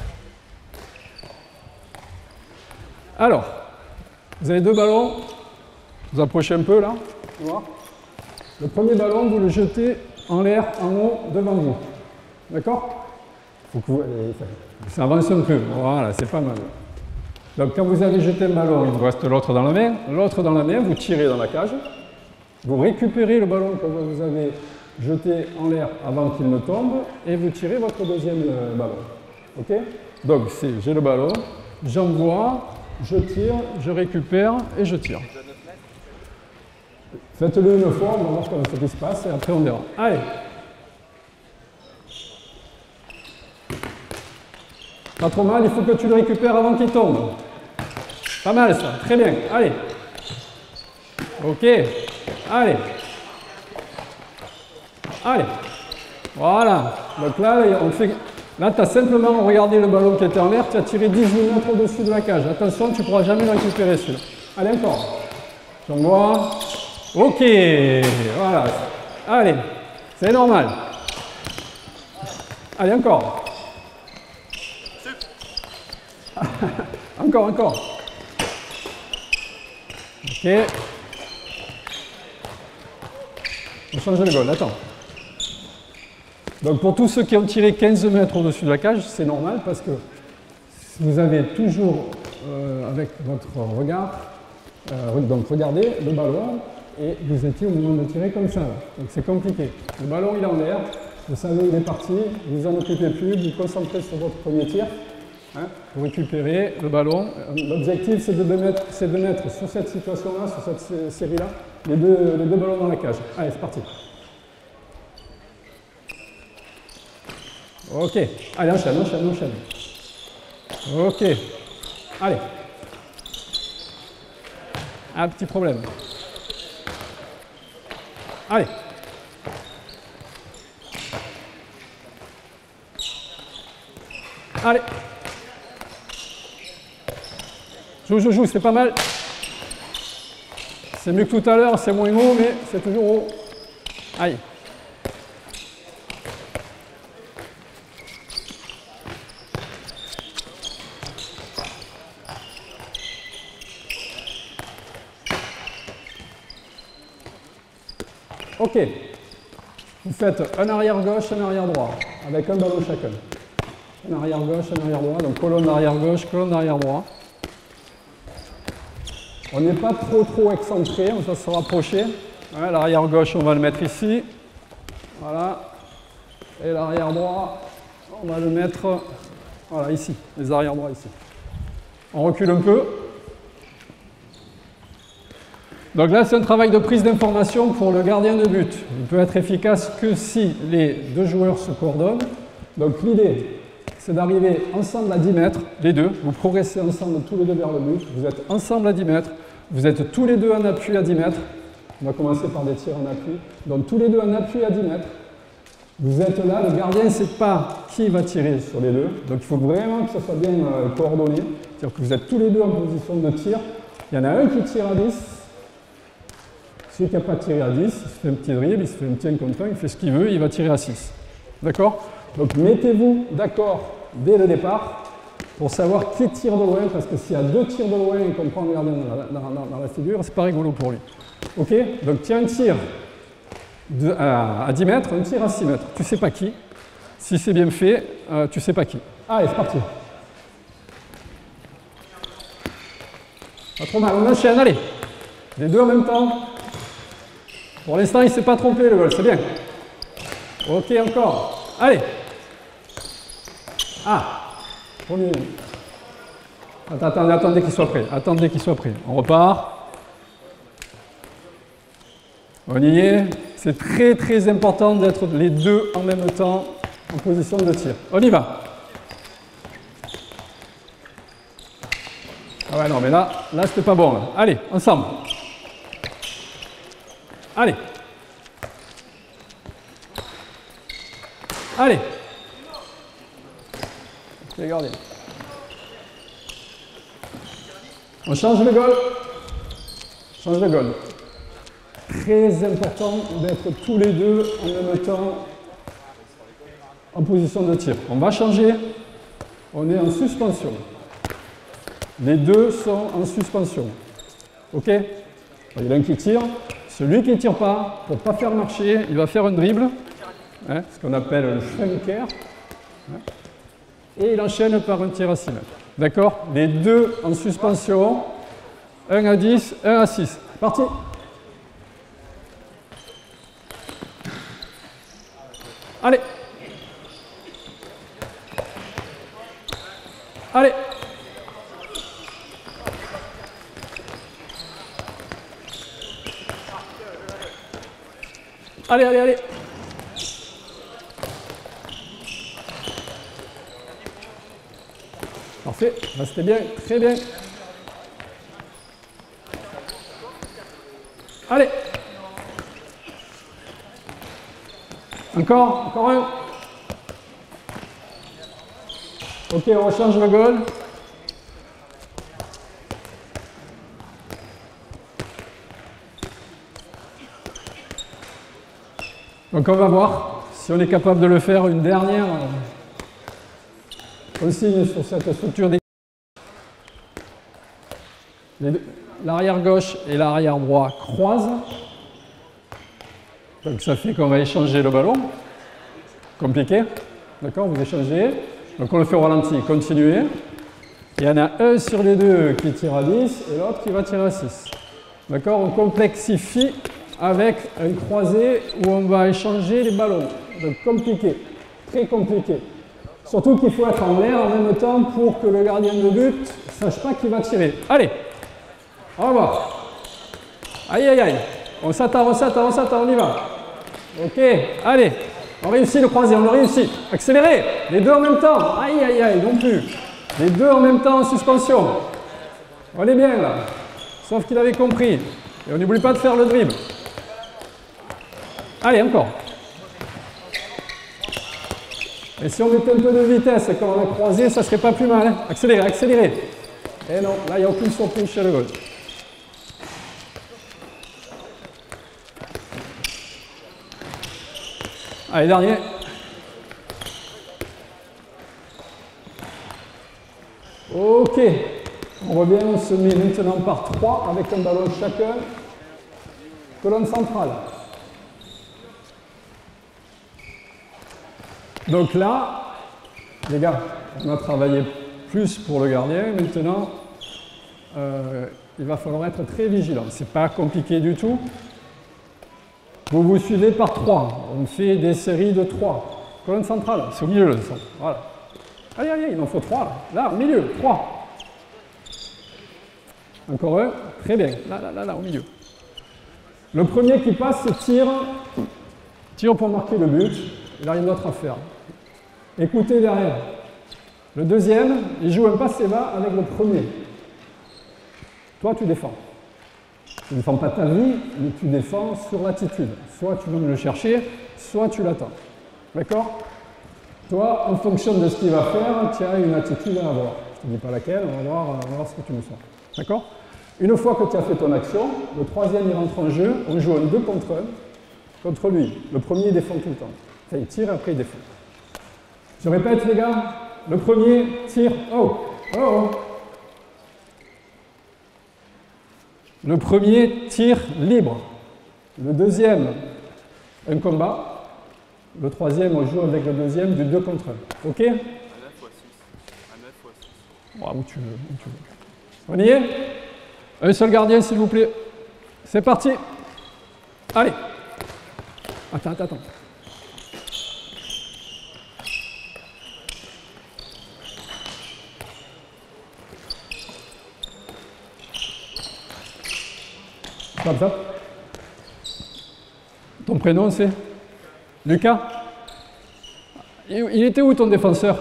Alors, vous avez deux ballons, vous approchez un peu là, tu vois. Le premier ballon, vous le jetez en l'air, en haut, devant vous. D'accord? Faut que vous, ça avance un peu, voilà, c'est pas mal. Donc quand vous avez jeté un ballon, il vous reste l'autre dans la main, l'autre dans la main, vous tirez dans la cage, vous récupérez le ballon que vous avez jeté en l'air avant qu'il ne tombe, et vous tirez votre deuxième ballon. Ok? Donc j'ai le ballon, j'envoie, je tire, je récupère et je tire. Faites-le une fois, on va voir ce qui se passe et après on verra. Allez. Pas trop mal, il faut que tu le récupères avant qu'il tombe. Pas mal ça, très bien. Allez. Ok. Allez. Allez. Voilà. Donc là, on fait... Là, tu as simplement regardé le ballon qui était en l'air, tu as tiré dix-huit mètres au-dessus de la cage. Attention, tu ne pourras jamais le récupérer celui-là. Allez, encore. J'envoie. Ok, voilà. Allez, c'est normal. Allez, encore. Encore, encore. Ok. On change le goal, attends. Donc pour tous ceux qui ont tiré quinze mètres au-dessus de la cage, c'est normal parce que vous avez toujours, euh, avec votre regard, euh, donc regardez le ballon et vous étiez au moment de tirer comme ça. Donc c'est compliqué. Le ballon il est en l'air, vous savez il est parti, vous en occupez plus, vous vous concentrez sur votre premier tir. Hein, vous récupérez le ballon. L'objectif c'est de, de, de mettre sur cette situation-là, sur cette série-là, les deux, les deux ballons dans la cage. Allez, c'est parti. Ok, allez, enchaîne, enchaîne, enchaîne. Ok, allez. Un petit problème. Allez. Allez. Joue, joue, joue, c'est pas mal. C'est mieux que tout à l'heure, c'est moins haut, mais c'est toujours haut. Aïe. Ok. Vous faites un arrière gauche, un arrière droit, avec un ballon chacun. Un arrière gauche, un arrière droit, donc colonne arrière gauche, colonne arrière droit. On n'est pas trop trop excentré, on va se rapprocher. Ouais, l'arrière gauche, on va le mettre ici. Voilà. Et l'arrière droit, on va le mettre voilà, ici, les arrière droits ici. On recule un peu. Donc là, c'est un travail de prise d'information pour le gardien de but. Il peut être efficace que si les deux joueurs se coordonnent. Donc l'idée, c'est d'arriver ensemble à dix mètres, les deux. Vous progressez ensemble tous les deux vers le but. Vous êtes ensemble à dix mètres. Vous êtes tous les deux en appui à dix mètres. On va commencer par des tirs en appui. Donc tous les deux en appui à dix mètres. Vous êtes là, le gardien ne sait pas qui va tirer sur les deux. Donc il faut vraiment que ça soit bien euh, coordonné. C'est-à-dire que vous êtes tous les deux en position de tir. Il y en a un qui tire à dix. Celui qui n'a pas tiré à dix, il se fait un petit dribble, il se fait un petit un contre un, il fait ce qu'il veut, il va tirer à six. D'accord? Donc mettez-vous d'accord dès le départ pour savoir qui tire de loin, parce que s'il y a deux tirs de loin et qu'on prend le gardien dans la, dans, dans, dans la figure, c'est pas rigolo pour lui. Ok? Donc tiens un tir de, à, à dix mètres, un tir à six mètres. Tu sais pas qui. Si c'est bien fait, euh, tu sais pas qui. Allez, c'est parti. Pas trop mal, on enchaîne, allez. Les deux en même temps. Pour l'instant, il ne s'est pas trompé le goal, c'est bien. Ok, encore. Allez. Ah. Premier. Attendez, attendez qu'il soit prêt. Attendez qu'il soit prêt. On repart. On y est. C'est très très important d'être les deux en même temps en position de tir. On y va. Ah ouais, non, mais là, là c'était pas bon. Là. Allez, ensemble. Allez. Allez. Regardez. On change le goal. Change le goal. Très important d'être tous les deux en même temps en position de tir. On va changer. On est en suspension. Les deux sont en suspension. Ok? Il y en a un qui tire. Celui qui ne tire pas, pour ne pas faire marcher, il va faire un dribble, hein, ce qu'on appelle le schwenker, hein, et il enchaîne par un tir à six mètres. D'accord? Les deux en suspension, un à dix, un à six. Parti! Allez! Allez! Allez, allez, allez. Parfait, restez bien, très bien. Allez. Encore, encore un. Ok, on rechange le goal. Donc on va voir si on est capable de le faire une dernière consigne sur cette structure des... L'arrière gauche et l'arrière droit croisent. Donc ça fait qu'on va échanger le ballon. Compliqué. D'accord, vous échangez. Donc on le fait au ralenti. Continuez. Il y en a un sur les deux qui tire à dix et l'autre qui va tirer à six. D'accord, on complexifie avec un croisé où on va échanger les ballons. Donc compliqué, très compliqué. Surtout qu'il faut être en l'air en même temps pour que le gardien de but ne sache pas qui va tirer. Allez, au revoir. Aïe, aïe, aïe. On s'attend, on s'attend, on s'attend, on y va. Ok, allez. On réussit le croisé, on le réussit. Accélérez, les deux en même temps. Aïe, aïe, aïe, non plus. Les deux en même temps en suspension. On est bien là. Sauf qu'il avait compris. Et on n'oublie pas de faire le dribble. Allez, encore. Et si on mettait un peu de vitesse et qu'on a croisé, ça serait pas plus mal. Hein. Accélérez, accélérez. Et non, là, il n'y a aucune surprise chez le goal. Allez, dernier. Ok. On revient, on se met maintenant par trois avec un ballon chacun. Colonne centrale. Donc là, les gars, on a travaillé plus pour le gardien. Maintenant, euh, il va falloir être très vigilant. C'est pas compliqué du tout. Vous vous suivez par trois. On fait des séries de trois. Colonne centrale, c'est au milieu le centre. Voilà. Allez, allez, il en faut trois là. Là, au milieu, trois. Encore un. Très bien. Là, là, là, là, au milieu. Le premier qui passe, tire. Tire pour marquer le but. Il n'a rien d'autre à faire. Écoutez derrière. Le deuxième, il joue un passe et va avec le premier. Toi, tu défends. Tu ne défends pas ta vie, mais tu défends sur l'attitude. Soit tu vas me le chercher, soit tu l'attends. D'accord? Toi, en fonction de ce qu'il va faire, tu as une attitude à avoir. Je ne te dis pas laquelle, on va voir, on va voir ce que tu me sens. D'accord? Une fois que tu as fait ton action, le troisième il rentre en jeu, on joue un deux contre un contre lui. Le premier il défend tout le temps. Enfin, il tire, après il défend. Je répète les gars, le premier tire, oh, oh, oh. Le premier tire libre. Le deuxième, un combat. Le troisième, on joue avec le deuxième du deux contre un. Ok? À neuf fois six. À neuf fois six. Oh, où tu veux, où tu veux. On y est? Un seul gardien, s'il vous plaît. C'est parti. Allez. Attends, attends, attends. Stop, stop. Ton prénom, c'est Lucas? Il était où ton défenseur?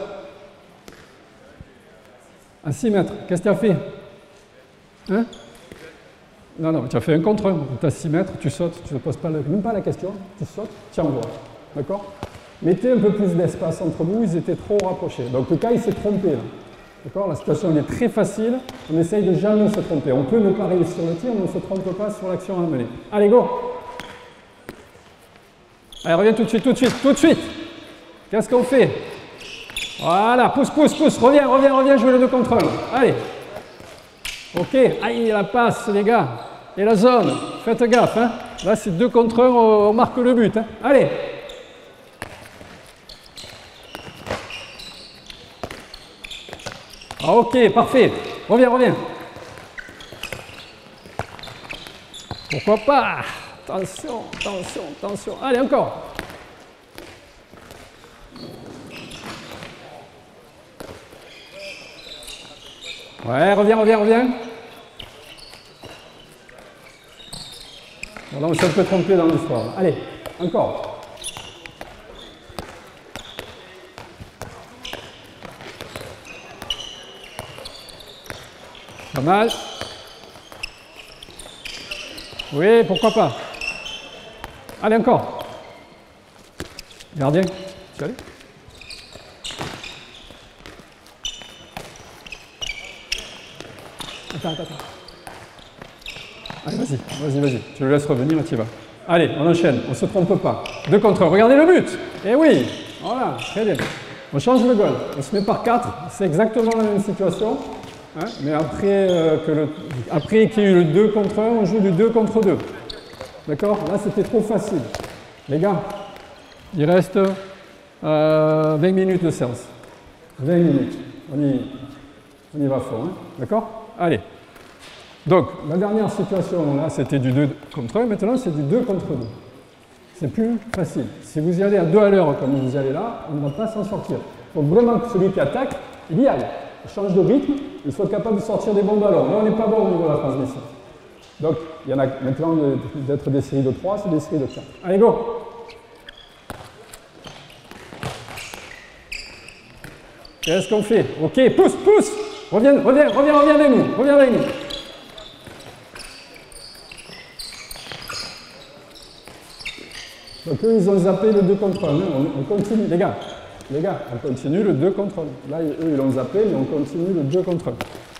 À six mètres. Qu'est-ce que tu as fait? Hein? Non, non, tu as fait un contre un. Tu as six mètres, tu sautes, tu ne te poses pas le, même pas la question, tu sautes, tu envoies. D'accord? Mettez un peu plus d'espace entre vous, ils étaient trop rapprochés. Donc le cas, il s'est trompé là. D'accord? La situation elle est très facile, on essaye de jamais se tromper. On peut ne pas réussir le tir, mais on ne se trompe pas sur l'action à mener. Allez, go! Allez, reviens tout de suite, tout de suite, tout de suite! Qu'est-ce qu'on fait? Voilà, pousse, pousse, pousse, reviens, reviens, reviens, jouer le deux contre un. Allez! Ok, aïe, la passe, les gars. Et la zone, faites gaffe. Hein. Là, c'est deux contre un, on marque le but. Hein. Allez. Ah, ok, parfait. Reviens, reviens. Pourquoi pas? Attention, attention, attention. Allez, encore. Ouais, reviens, reviens, reviens. Bon, là, on s'est un peu trompé dans l'histoire. Allez, encore. Pas mal. Oui, pourquoi pas. Allez, encore. Gardien, tu allais? Attends, attends, attends. Allez, vas-y, vas-y, vas-y. Tu le laisses revenir et tu y vas. Allez, on enchaîne, on ne se trompe pas. Deux contre un, regardez le but. Eh oui, voilà, très bien. On change le goal, on se met par quatre, c'est exactement la même situation. Hein, mais après euh, que le, après qu'il y ait eu le deux contre un, on joue du deux contre deux. D'accord? Là, c'était trop facile. Les gars, il reste euh, vingt minutes de séance. vingt minutes. On y, on y va fort. Hein, d'accord? Allez. Donc, la dernière situation, là, c'était du deux contre un. Maintenant, c'est du deux contre deux. C'est plus facile. Si vous y allez à deux à l'heure, comme vous y allez là, on ne va pas s'en sortir. Il faut vraiment que celui qui attaque, il y aille. Il change de rythme, il soit capable de sortir des bons ballons. Là, on n'est pas bon au niveau de la transmission. Donc, il y en a maintenant d'être des séries de trois, c'est des séries de quatre. Allez, go! Qu'est-ce qu'on fait? Ok, pousse, pousse! Reviens, reviens, reviens, reviens avec nous, reviens avec nous. Donc eux, ils ont zappé le deux contre un. On, on continue, les gars, les gars, on continue le deux contre un. Là, eux, ils l'ont zappé, mais on continue le deux contre un.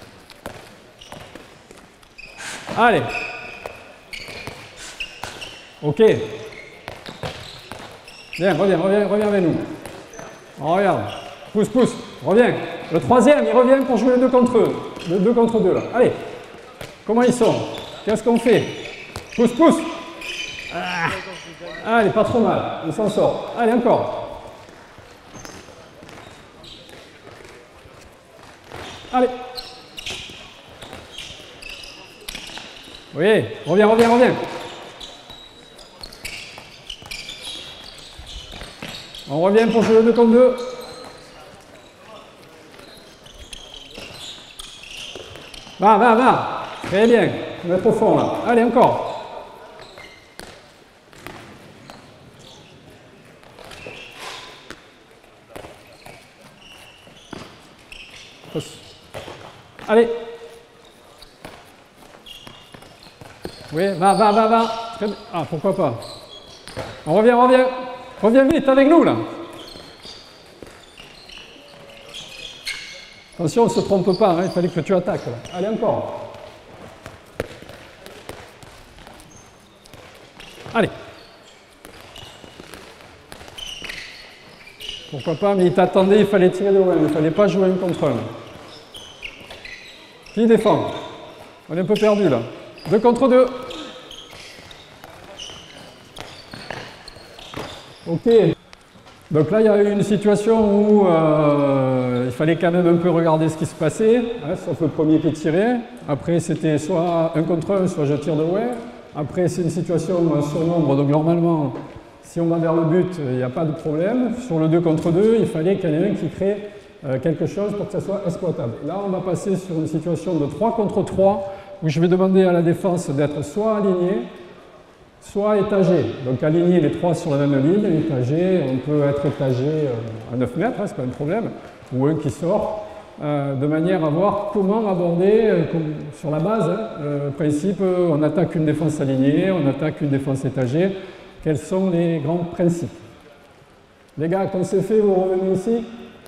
Allez. Ok. Viens, reviens, reviens, reviens avec nous. On regarde. Pousse, pousse. Reviens. Le troisième, il revient pour jouer le deux contre eux. Le deux contre deux, là. Allez. Comment ils sont? Qu'est-ce qu'on fait? Pousse, pousse. Ah. Allez, pas trop mal. On s'en sort. Allez, encore. Allez. Oui, reviens, reviens, reviens. On revient pour jouer le deux contre deux. Va, va, va. Très bien. On va être au fond là. Allez, encore. Allez. Oui, va, va, va, va. Ah, pourquoi pas. On revient, on revient. Reviens vite avec nous là. Attention, on ne se trompe pas, hein, il fallait que tu attaques là. Allez, encore. Allez. Pourquoi pas, mais il t'attendait, il fallait tirer de loin, il ne fallait pas jouer un contre un. Qui défend? On est un peu perdu là. Deux contre deux. Ok. Donc là, il y a eu une situation où euh, il fallait quand même un peu regarder ce qui se passait, hein, sauf le premier qui tirait. Après, c'était soit un contre un, soit je tire de loin. Après, c'est une situation sur nombre, donc normalement, si on va vers le but, il n'y a pas de problème. Sur le deux contre deux, il fallait qu'il y en ait un qui crée euh, quelque chose pour que ça soit exploitable. Là, on va passer sur une situation de trois contre trois, où je vais demander à la défense d'être soit aligné, soit étagé. Donc aligner les trois sur la même ligne, étagé, on peut être étagé à neuf mètres, hein, c'est pas un problème, ou un qui sort, euh, de manière à voir comment aborder, euh, comme, sur la base, hein, le principe, euh, on attaque une défense alignée, on attaque une défense étagée, quels sont les grands principes. Les gars, quand c'est fait, vous revenez ici.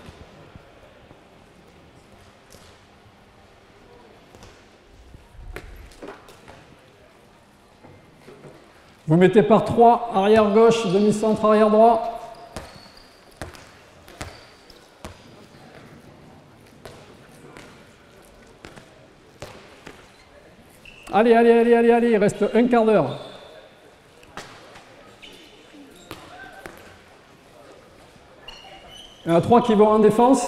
Vous mettez par trois, arrière gauche, demi-centre, arrière droit. Allez, allez, allez, allez, allez, il reste un quart d'heure. Il y en a trois qui vont en défense.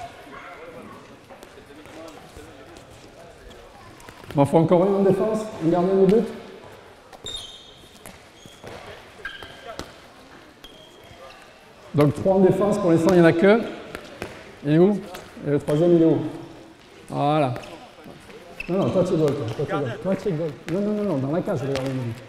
Il en faut encore une en défense, un gardien de but. Donc trois en défense, pour l'instant il n'y en a que. Il est où? Et le troisième il est où? Voilà. Non, non, toi tu goal, toi, toi, toi tu goal. Non, non, non, non, dans la cage, le gardien de but.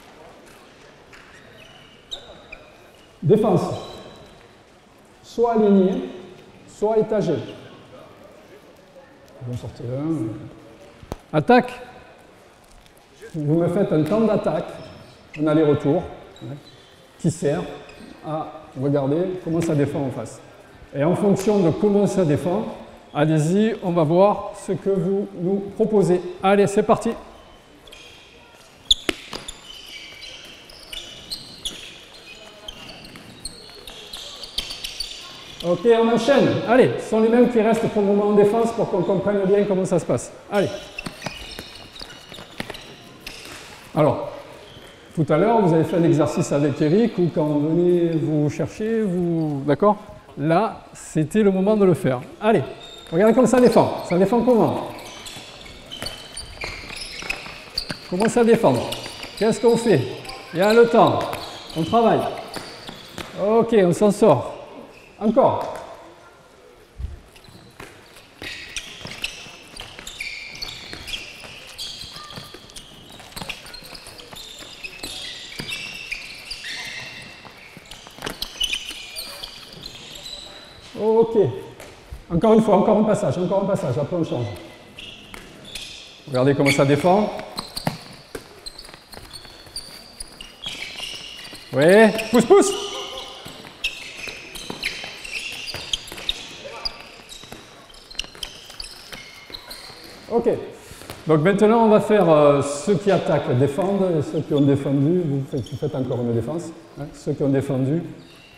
Défense. Soit aligné, soit étagé. Je vais en sortir un. Attaque. Vous me faites un temps d'attaque, un aller-retour, ouais, qui sert à regarder comment ça défend en face. Et en fonction de comment ça défend, allez-y, on va voir ce que vous nous proposez. Allez, c'est parti. Ok, on enchaîne. Allez, ce sont les mêmes qui restent pour le moment en défense pour qu'on comprenne bien comment ça se passe. Allez. Alors, tout à l'heure, vous avez fait un exercice avec Eric où quand vous venez vous chercher, vous... D'accord? Là, c'était le moment de le faire. Allez, regardez comme ça défend. Ça défend comment? Comment ça défend? Qu'est-ce qu'on fait? Il y a le temps. On travaille. Ok, on s'en sort. Encore. Ok. Encore une fois, encore un passage, encore un passage, après on change. Regardez comment ça défend. Oui, pousse, pousse. Ok. Donc maintenant, on va faire euh, ceux qui attaquent défendent, et ceux qui ont défendu, vous faites, vous faites encore une défense. Hein. Ceux qui ont défendu,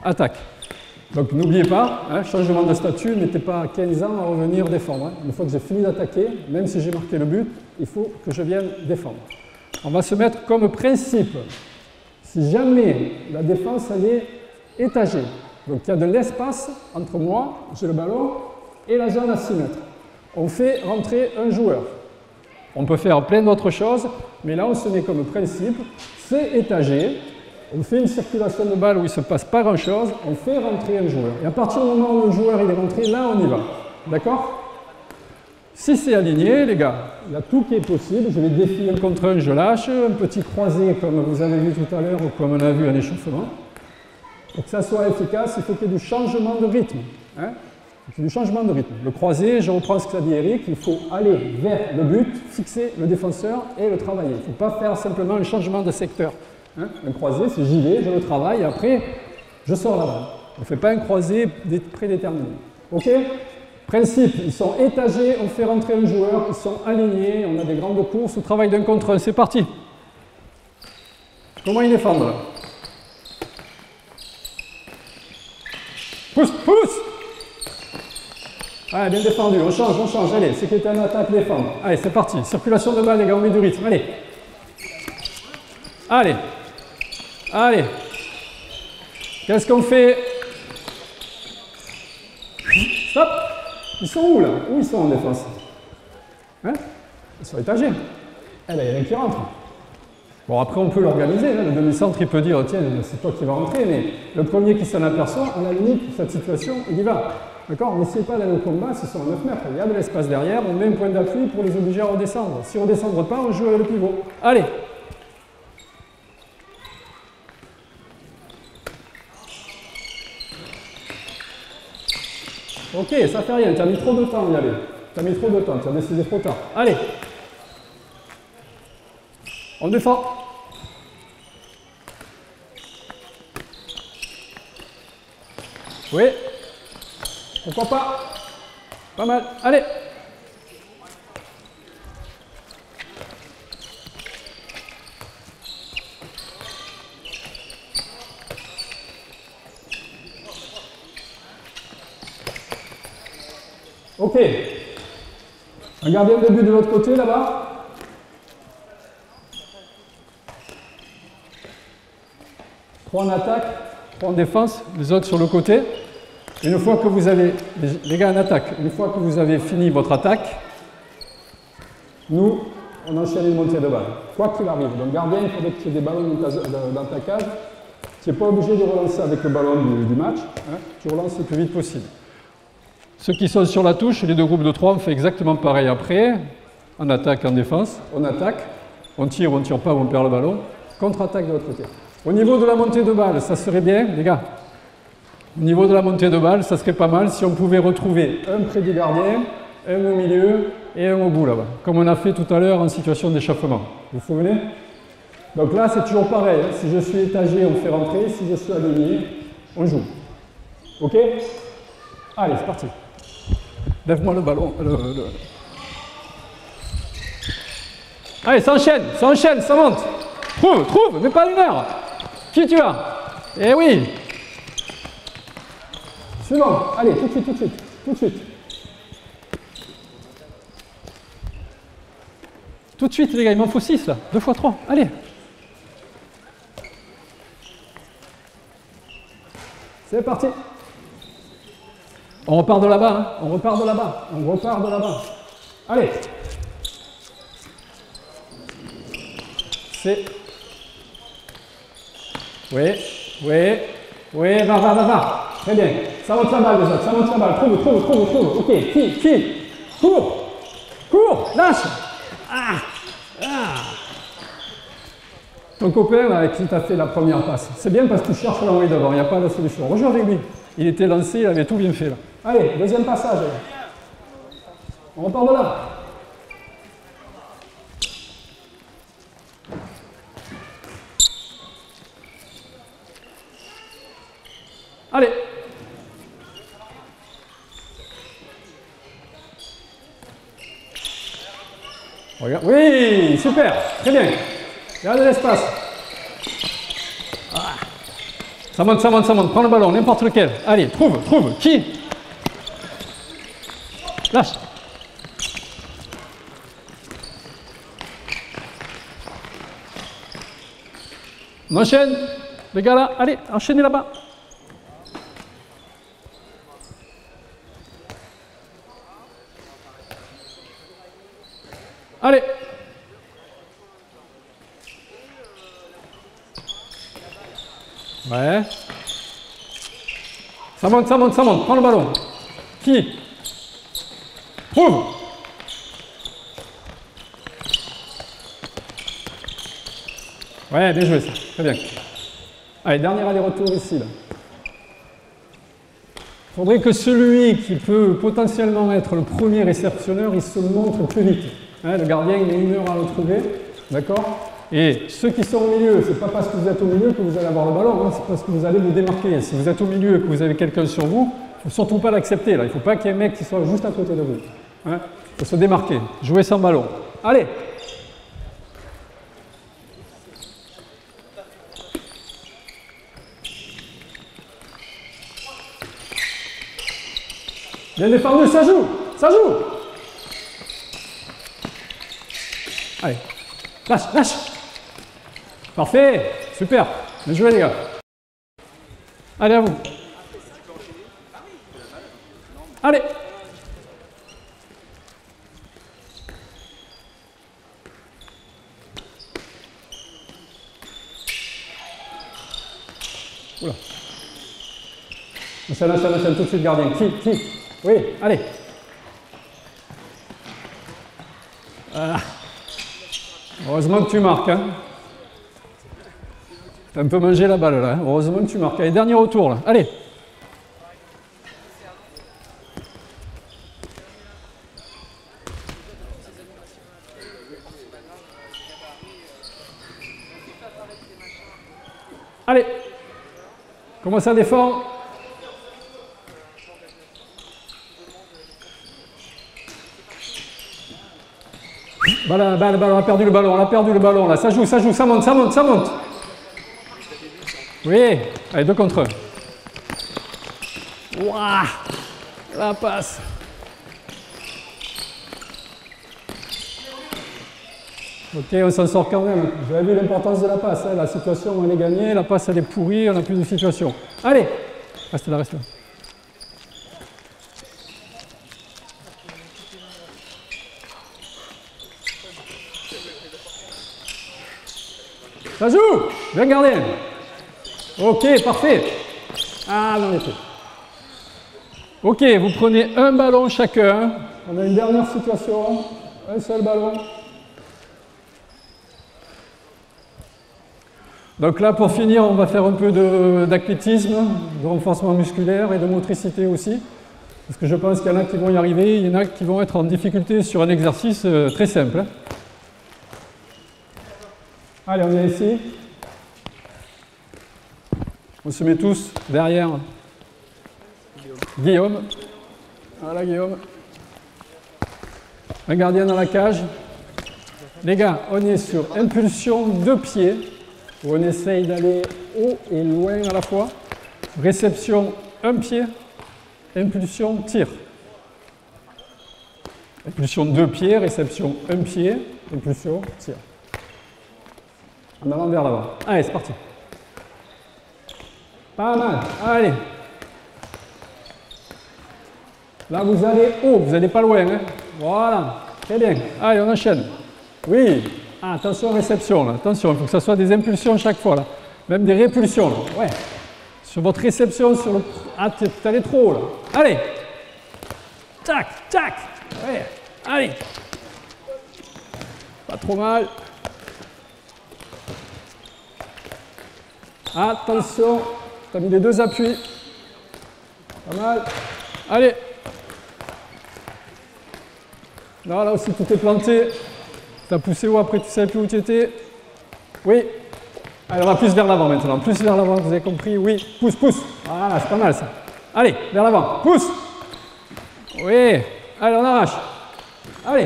attaque. Donc n'oubliez pas, hein, changement de statut, mettez pas quinze ans à revenir défendre. Hein. Une fois que j'ai fini d'attaquer, même si j'ai marqué le but, il faut que je vienne défendre. On va se mettre comme principe, si jamais la défense elle est étagée, donc il y a de l'espace entre moi, j'ai le ballon, et la zone à six mètres. On fait rentrer un joueur. On peut faire plein d'autres choses, mais là on se met comme principe, c'est étagé. On fait une circulation de balle où il ne se passe pas grand-chose, on fait rentrer un joueur. Et à partir du moment où le joueur il est rentré, là on y va. D'accord? Si c'est aligné, les gars, il y a tout qui est possible. Je vais défier un contre un, je lâche, un petit croisé comme vous avez vu tout à l'heure ou comme on a vu en échauffement. Pour que ça soit efficace, il faut qu'il y ait du changement de rythme. Hein? Il faut du changement de rythme. Le croisé, je reprends ce qu'a dit Eric, il faut aller vers le but, fixer le défenseur et le travailler. Il ne faut pas faire simplement un changement de secteur. Hein? Un croisé, c'est j'y vais, je le travaille, et après, je sors la balle. On ne fait pas un croisé prédéterminé. OK? Principe, ils sont étagés, on fait rentrer un joueur, ils sont alignés, on a des grandes courses, on travaille d'un contre un. C'est parti. Comment ils défendent là? Pousse, pousse! Allez, bien défendu, on change, on change, allez, sécurité en attaque, défendre. Allez, c'est parti, circulation de balle, les gars, on met du rythme, allez. Allez, allez. Qu'est-ce qu'on fait? Stop! Ils sont où là? Où ils sont en défense? Hein? Ils sont étagés. Eh bien, il y en a un qui rentre. Bon, après, on peut l'organiser. Hein. Le demi-centre, il peut dire, tiens, c'est toi qui vas rentrer, mais le premier qui s'en aperçoit, à la limite, pour cette situation, il y va. D'accord? N'essayez pas d'aller au combat, s'ils sont à neuf mètres. Il y a de l'espace derrière, on met un point d'appui pour les obliger à redescendre. Si on ne redescend pas, on joue avec le pivot. Allez! Ok, ça fait rien, tu as mis trop de temps à y aller. Tu as mis trop de temps, tu as décidé trop tard. Allez! On défend. Oui. Pourquoi pas? Pas mal. Allez! Ok. Un gardien de but de l'autre côté, là-bas. Trois en attaque, trois en défense, les autres sur le côté. Une fois que vous avez, les gars en attaque, une fois que vous avez fini votre attaque, nous, on enchaîne une montée de balle. Quoi qu'il arrive. Donc gardien, il faudrait qu'il y ait des ballons dans ta cage. Tu n'es pas obligé de relancer avec le ballon du, du match. Hein. Tu relances le plus vite possible. Ceux qui sont sur la touche, les deux groupes de trois, on fait exactement pareil après. En attaque, en défense. On attaque, on tire, on ne tire pas, on perd le ballon. Contre-attaque de l'autre côté. Au niveau de la montée de balle, ça serait bien, les gars. Au niveau de la montée de balle, ça serait pas mal si on pouvait retrouver un près du gardien, un au milieu et un au bout là-bas. Comme on a fait tout à l'heure en situation d'échauffement. Vous vous souvenez? Donc là, c'est toujours pareil. Hein. Si je suis étagé, on fait rentrer. Si je suis aligné, on joue. Ok? Allez, c'est parti. Lève-moi le ballon. Le, le... Allez, ça enchaîne, ça enchaîne, ça monte. Trouve, trouve, mais pas une heure. Qui tu as? Eh oui. Suivant. Allez, tout de suite, tout de suite, tout de suite. Tout de suite, les gars, il m'en faut six là. Deux fois trois. Allez. C'est parti. On repart de là-bas, hein. On repart de là-bas, on repart de là-bas. Allez. C'est... Oui, oui, oui, va, va, va, va. Très bien. Ça monte la balle les autres, ça monte la balle. Trouve, trouve, trouve, trouve. Ok, file, file. Cours, cours, lâche. Ah, ah. Ton copain là, avec qui tu as fait la première passe, c'est bien parce que tu cherches l'envoyer d'abord, il n'y a pas de solution. Rejoins avec lui. Il était lancé, il avait tout bien fait là. Allez, deuxième passage. On repart de là. Allez. Regarde. Oui, super, très bien. Regardez l'espace. Ah. Ça monte, ça monte, ça monte. Prends le ballon, n'importe lequel. Allez, trouve, trouve. Qui? Lâche. On enchaîne. Les gars là, allez, enchaînez là-bas. Allez. Ouais. Ça monte, ça monte, ça monte. Prends le ballon. Qui? Trouve. Ouais, bien joué ça. Très bien. Allez, dernier aller-retour ici. Là. Il faudrait que celui qui peut potentiellement être le premier réceptionneur, il se montre plus vite. Hein, le gardien, il met une heure à le trouver. D'accord? Et ceux qui sont au milieu, ce n'est pas parce que vous êtes au milieu que vous allez avoir le ballon, hein, c'est parce que vous allez vous démarquer. Si vous êtes au milieu et que vous avez quelqu'un sur vous, il ne faut surtout pas l'accepter. Il ne faut pas qu'il y ait un mec qui soit juste à côté de vous. Hein. Il faut se démarquer, jouer sans ballon. Allez! Bien défendu, ça joue! Ça joue! Allez, lâche, lâche! Parfait, super, bien joué les gars. Allez à vous. Allez. Oula. Enchaîne, enchaîne, enchaîne tout de suite gardien. Qui, qui? Oui, allez. Voilà. Heureusement que tu marques, hein. T'as un peu mangé la balle là, hein. Heureusement que tu marques. Allez, dernier retour là, allez. Allez. Comment ça défend? Balle, balle, balle, on a perdu le ballon, on a perdu le ballon là. Ça joue, ça joue, ça monte, ça monte, ça monte. Oui, allez, deux contre un. Waouh, la passe. Ok, on s'en sort quand même. Vous avez vu l'importance de la passe. Hein. La situation, elle est gagnée, la passe, elle est pourrie, on n'a plus de situation. Allez, reste là, reste là. Ça joue, bien gardé. Ok, parfait. Ah, non, effet. Ok, vous prenez un ballon chacun. On a une dernière situation. Un seul ballon. Donc là, pour finir, on va faire un peu d'athlétisme, de, de renforcement musculaire et de motricité aussi. Parce que je pense qu'il y en a qui vont y arriver, il y en a qui vont être en difficulté sur un exercice euh, très simple. Hein. Allez, on est ici. On se met tous derrière Guillaume. Voilà Guillaume. Un gardien dans la cage. Les gars, on est sur impulsion de pied. Où on essaye d'aller haut et loin à la fois. Réception, un pied. Impulsion, tir. Impulsion, deux pieds. Réception, un pied. Impulsion, tir. En avant vers l'avant. Allez, c'est parti. Pas mal. Allez. Là, vous allez haut. Vous n'allez pas loin. Hein. Voilà. Très bien. Allez, on enchaîne. Oui. Ah, attention réception. Là. Attention, il faut que ça soit des impulsions chaque fois. Là. Même des répulsions. Là. Ouais. Sur votre réception, sur le... Ah, t'es allé trop haut. Là. Allez. Tac, tac. Ouais. Allez. Pas trop mal. Attention, tu as mis les deux appuis. Pas mal. Allez. Là, là aussi, tout est planté. Tu as poussé haut, après tu ne savais plus où tu étais. Oui. Allez, on va plus vers l'avant maintenant. Plus vers l'avant, vous avez compris. Oui. Pousse, pousse. Voilà, c'est pas mal ça. Allez, vers l'avant. Pousse. Oui. Allez, on arrache. Allez.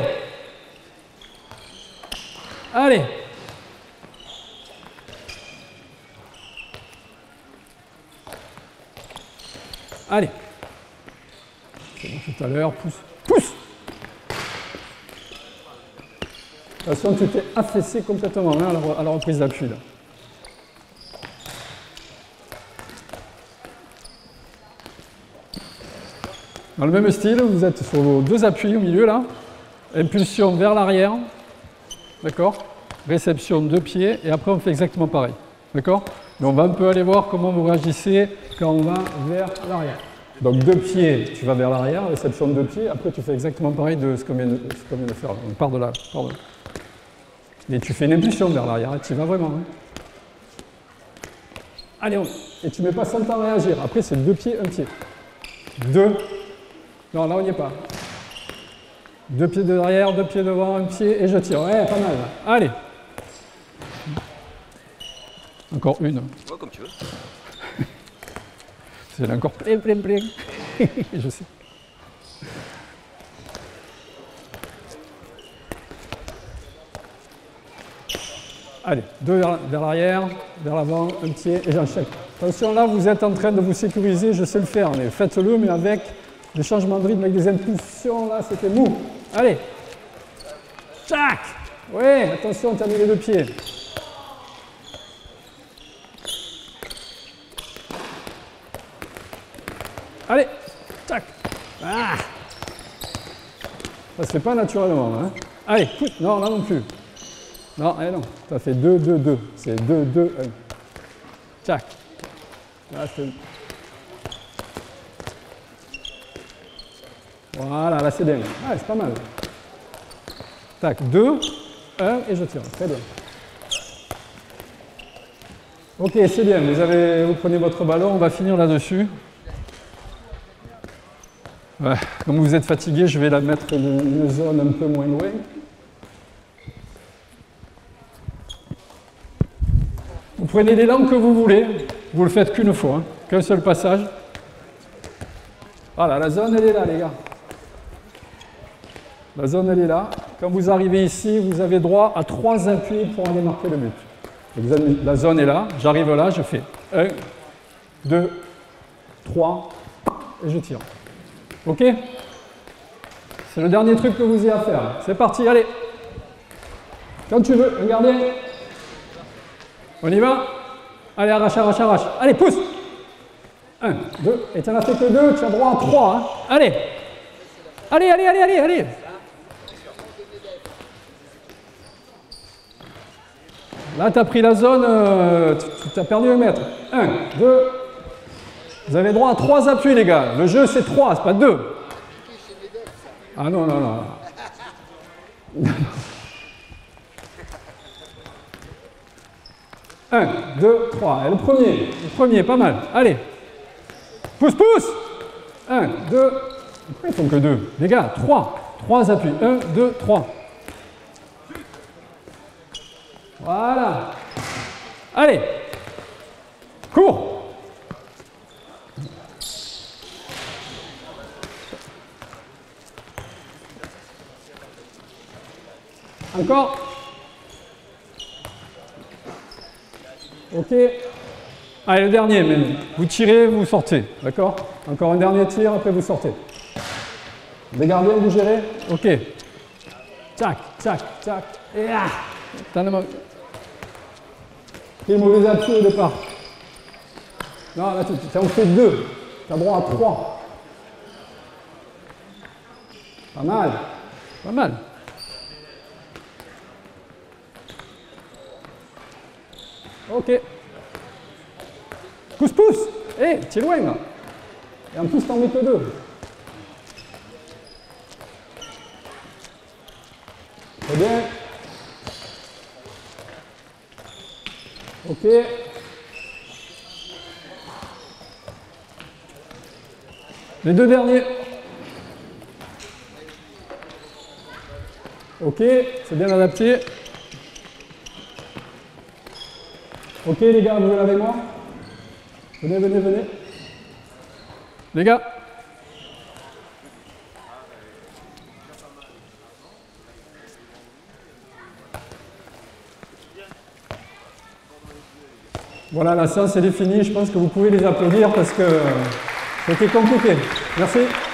Allez. Allez. C'est bon tout à l'heure, pousse. Pousse. De toute façon, tu t'es affaissé complètement hein, à, la, à la reprise d'appui. Dans le même style, vous êtes sur vos deux appuis au milieu là. Impulsion vers l'arrière. D'accord? Réception de pied. Et après, on fait exactement pareil. D'accord? Mais on va un peu aller voir comment vous réagissez quand on va vers l'arrière. Donc deux pieds, tu vas vers l'arrière, réception de deux pieds. Après, tu fais exactement pareil de ce qu'on vient, vient de faire. On part de là. Part de là. Et tu fais une impulsion vers l'arrière. Tu y vas vraiment. Hein. Allez, on... et tu ne mets pas sans temps à réagir. Après, c'est deux pieds, un pied. Deux. Non, là, on n'y est pas. Deux pieds de derrière, deux pieds devant, un pied, et je tire. Ouais, pas mal. Allez. Encore une. Ouais, comme tu veux. C'est encore plein, plein, plein. Je sais. Allez, deux vers, vers l'arrière, vers l'avant, un pied, et j'enchaîne. Attention, là, vous êtes en train de vous sécuriser, je sais le faire, mais faites-le, mais avec des changements de rythme, avec des impulsions, là, c'était mou. Allez. Tchac. Oui, attention, terminez les deux pieds. Allez, tac. Ah. Ça se fait pas naturellement. Hein. Allez, pousse. Non, là non plus. Non, allez, non. Ça fait deux, deux, deux. C'est deux, deux, un. Tac. Là, c'est... Voilà, là c'est bien. Ah, c'est pas mal. Tac, deux, un, et je tire. Très bien. Ok, c'est bien. Vous, avez... vous prenez votre ballon, on va finir là-dessus. Ouais. Comme vous êtes fatigué, je vais la mettre dans une zone un peu moins loin. Vous prenez l'élan que vous voulez, vous le faites qu'une fois, hein, qu'un seul passage. Voilà, la zone elle est là les gars. La zone elle est là. Quand vous arrivez ici, vous avez droit à trois appuis pour aller marquer le but. Vous avez, la zone est là, j'arrive là, je fais un, deux, trois et je tire. Ok? C'est le dernier truc que vous ayez à faire. C'est parti, allez. Quand tu veux, regardez. On y va? Allez, arrache, arrache, arrache. Allez, pousse. Un, deux, et tu n'en as fait que deux, tu as droit à trois. Hein. Allez. Allez, allez, allez, allez, allez. Là, tu as pris la zone, euh, tu as perdu un mètre. Un, deux. Vous avez droit à trois appuis, les gars. Le jeu, c'est trois, c'est pas deux. Ah non, non, non. Un, deux, trois. Et le premier, le premier, pas mal. Allez. Pousse, pousse. Un, deux. Pourquoi ils font que deux? Les gars, trois. Trois appuis. Un, deux, trois. Voilà. Allez. Cours. Encore. Ok. Allez, le dernier même. Vous tirez, vous sortez. D'accord? Encore un dernier tir, après vous sortez. Des gardiens, vous gérez? Ok. Tac, tac, tac. Et ah! T'as le Quel mauvais appui au départ. Non, là, tu en fais deux. Tu as droit à trois. Pas mal. Pas mal. Ok. Pousse, pousse. Eh, hey, tu es loin là. Et en plus, t'en mets que deux. Très bien. Ok. Les deux derniers. Ok, c'est bien adapté. Ok les gars, vous venez avec moi? Venez, venez, venez. Les gars. Voilà, la séance elle est finie. Je pense que vous pouvez les applaudir parce que C'était compliqué. Merci.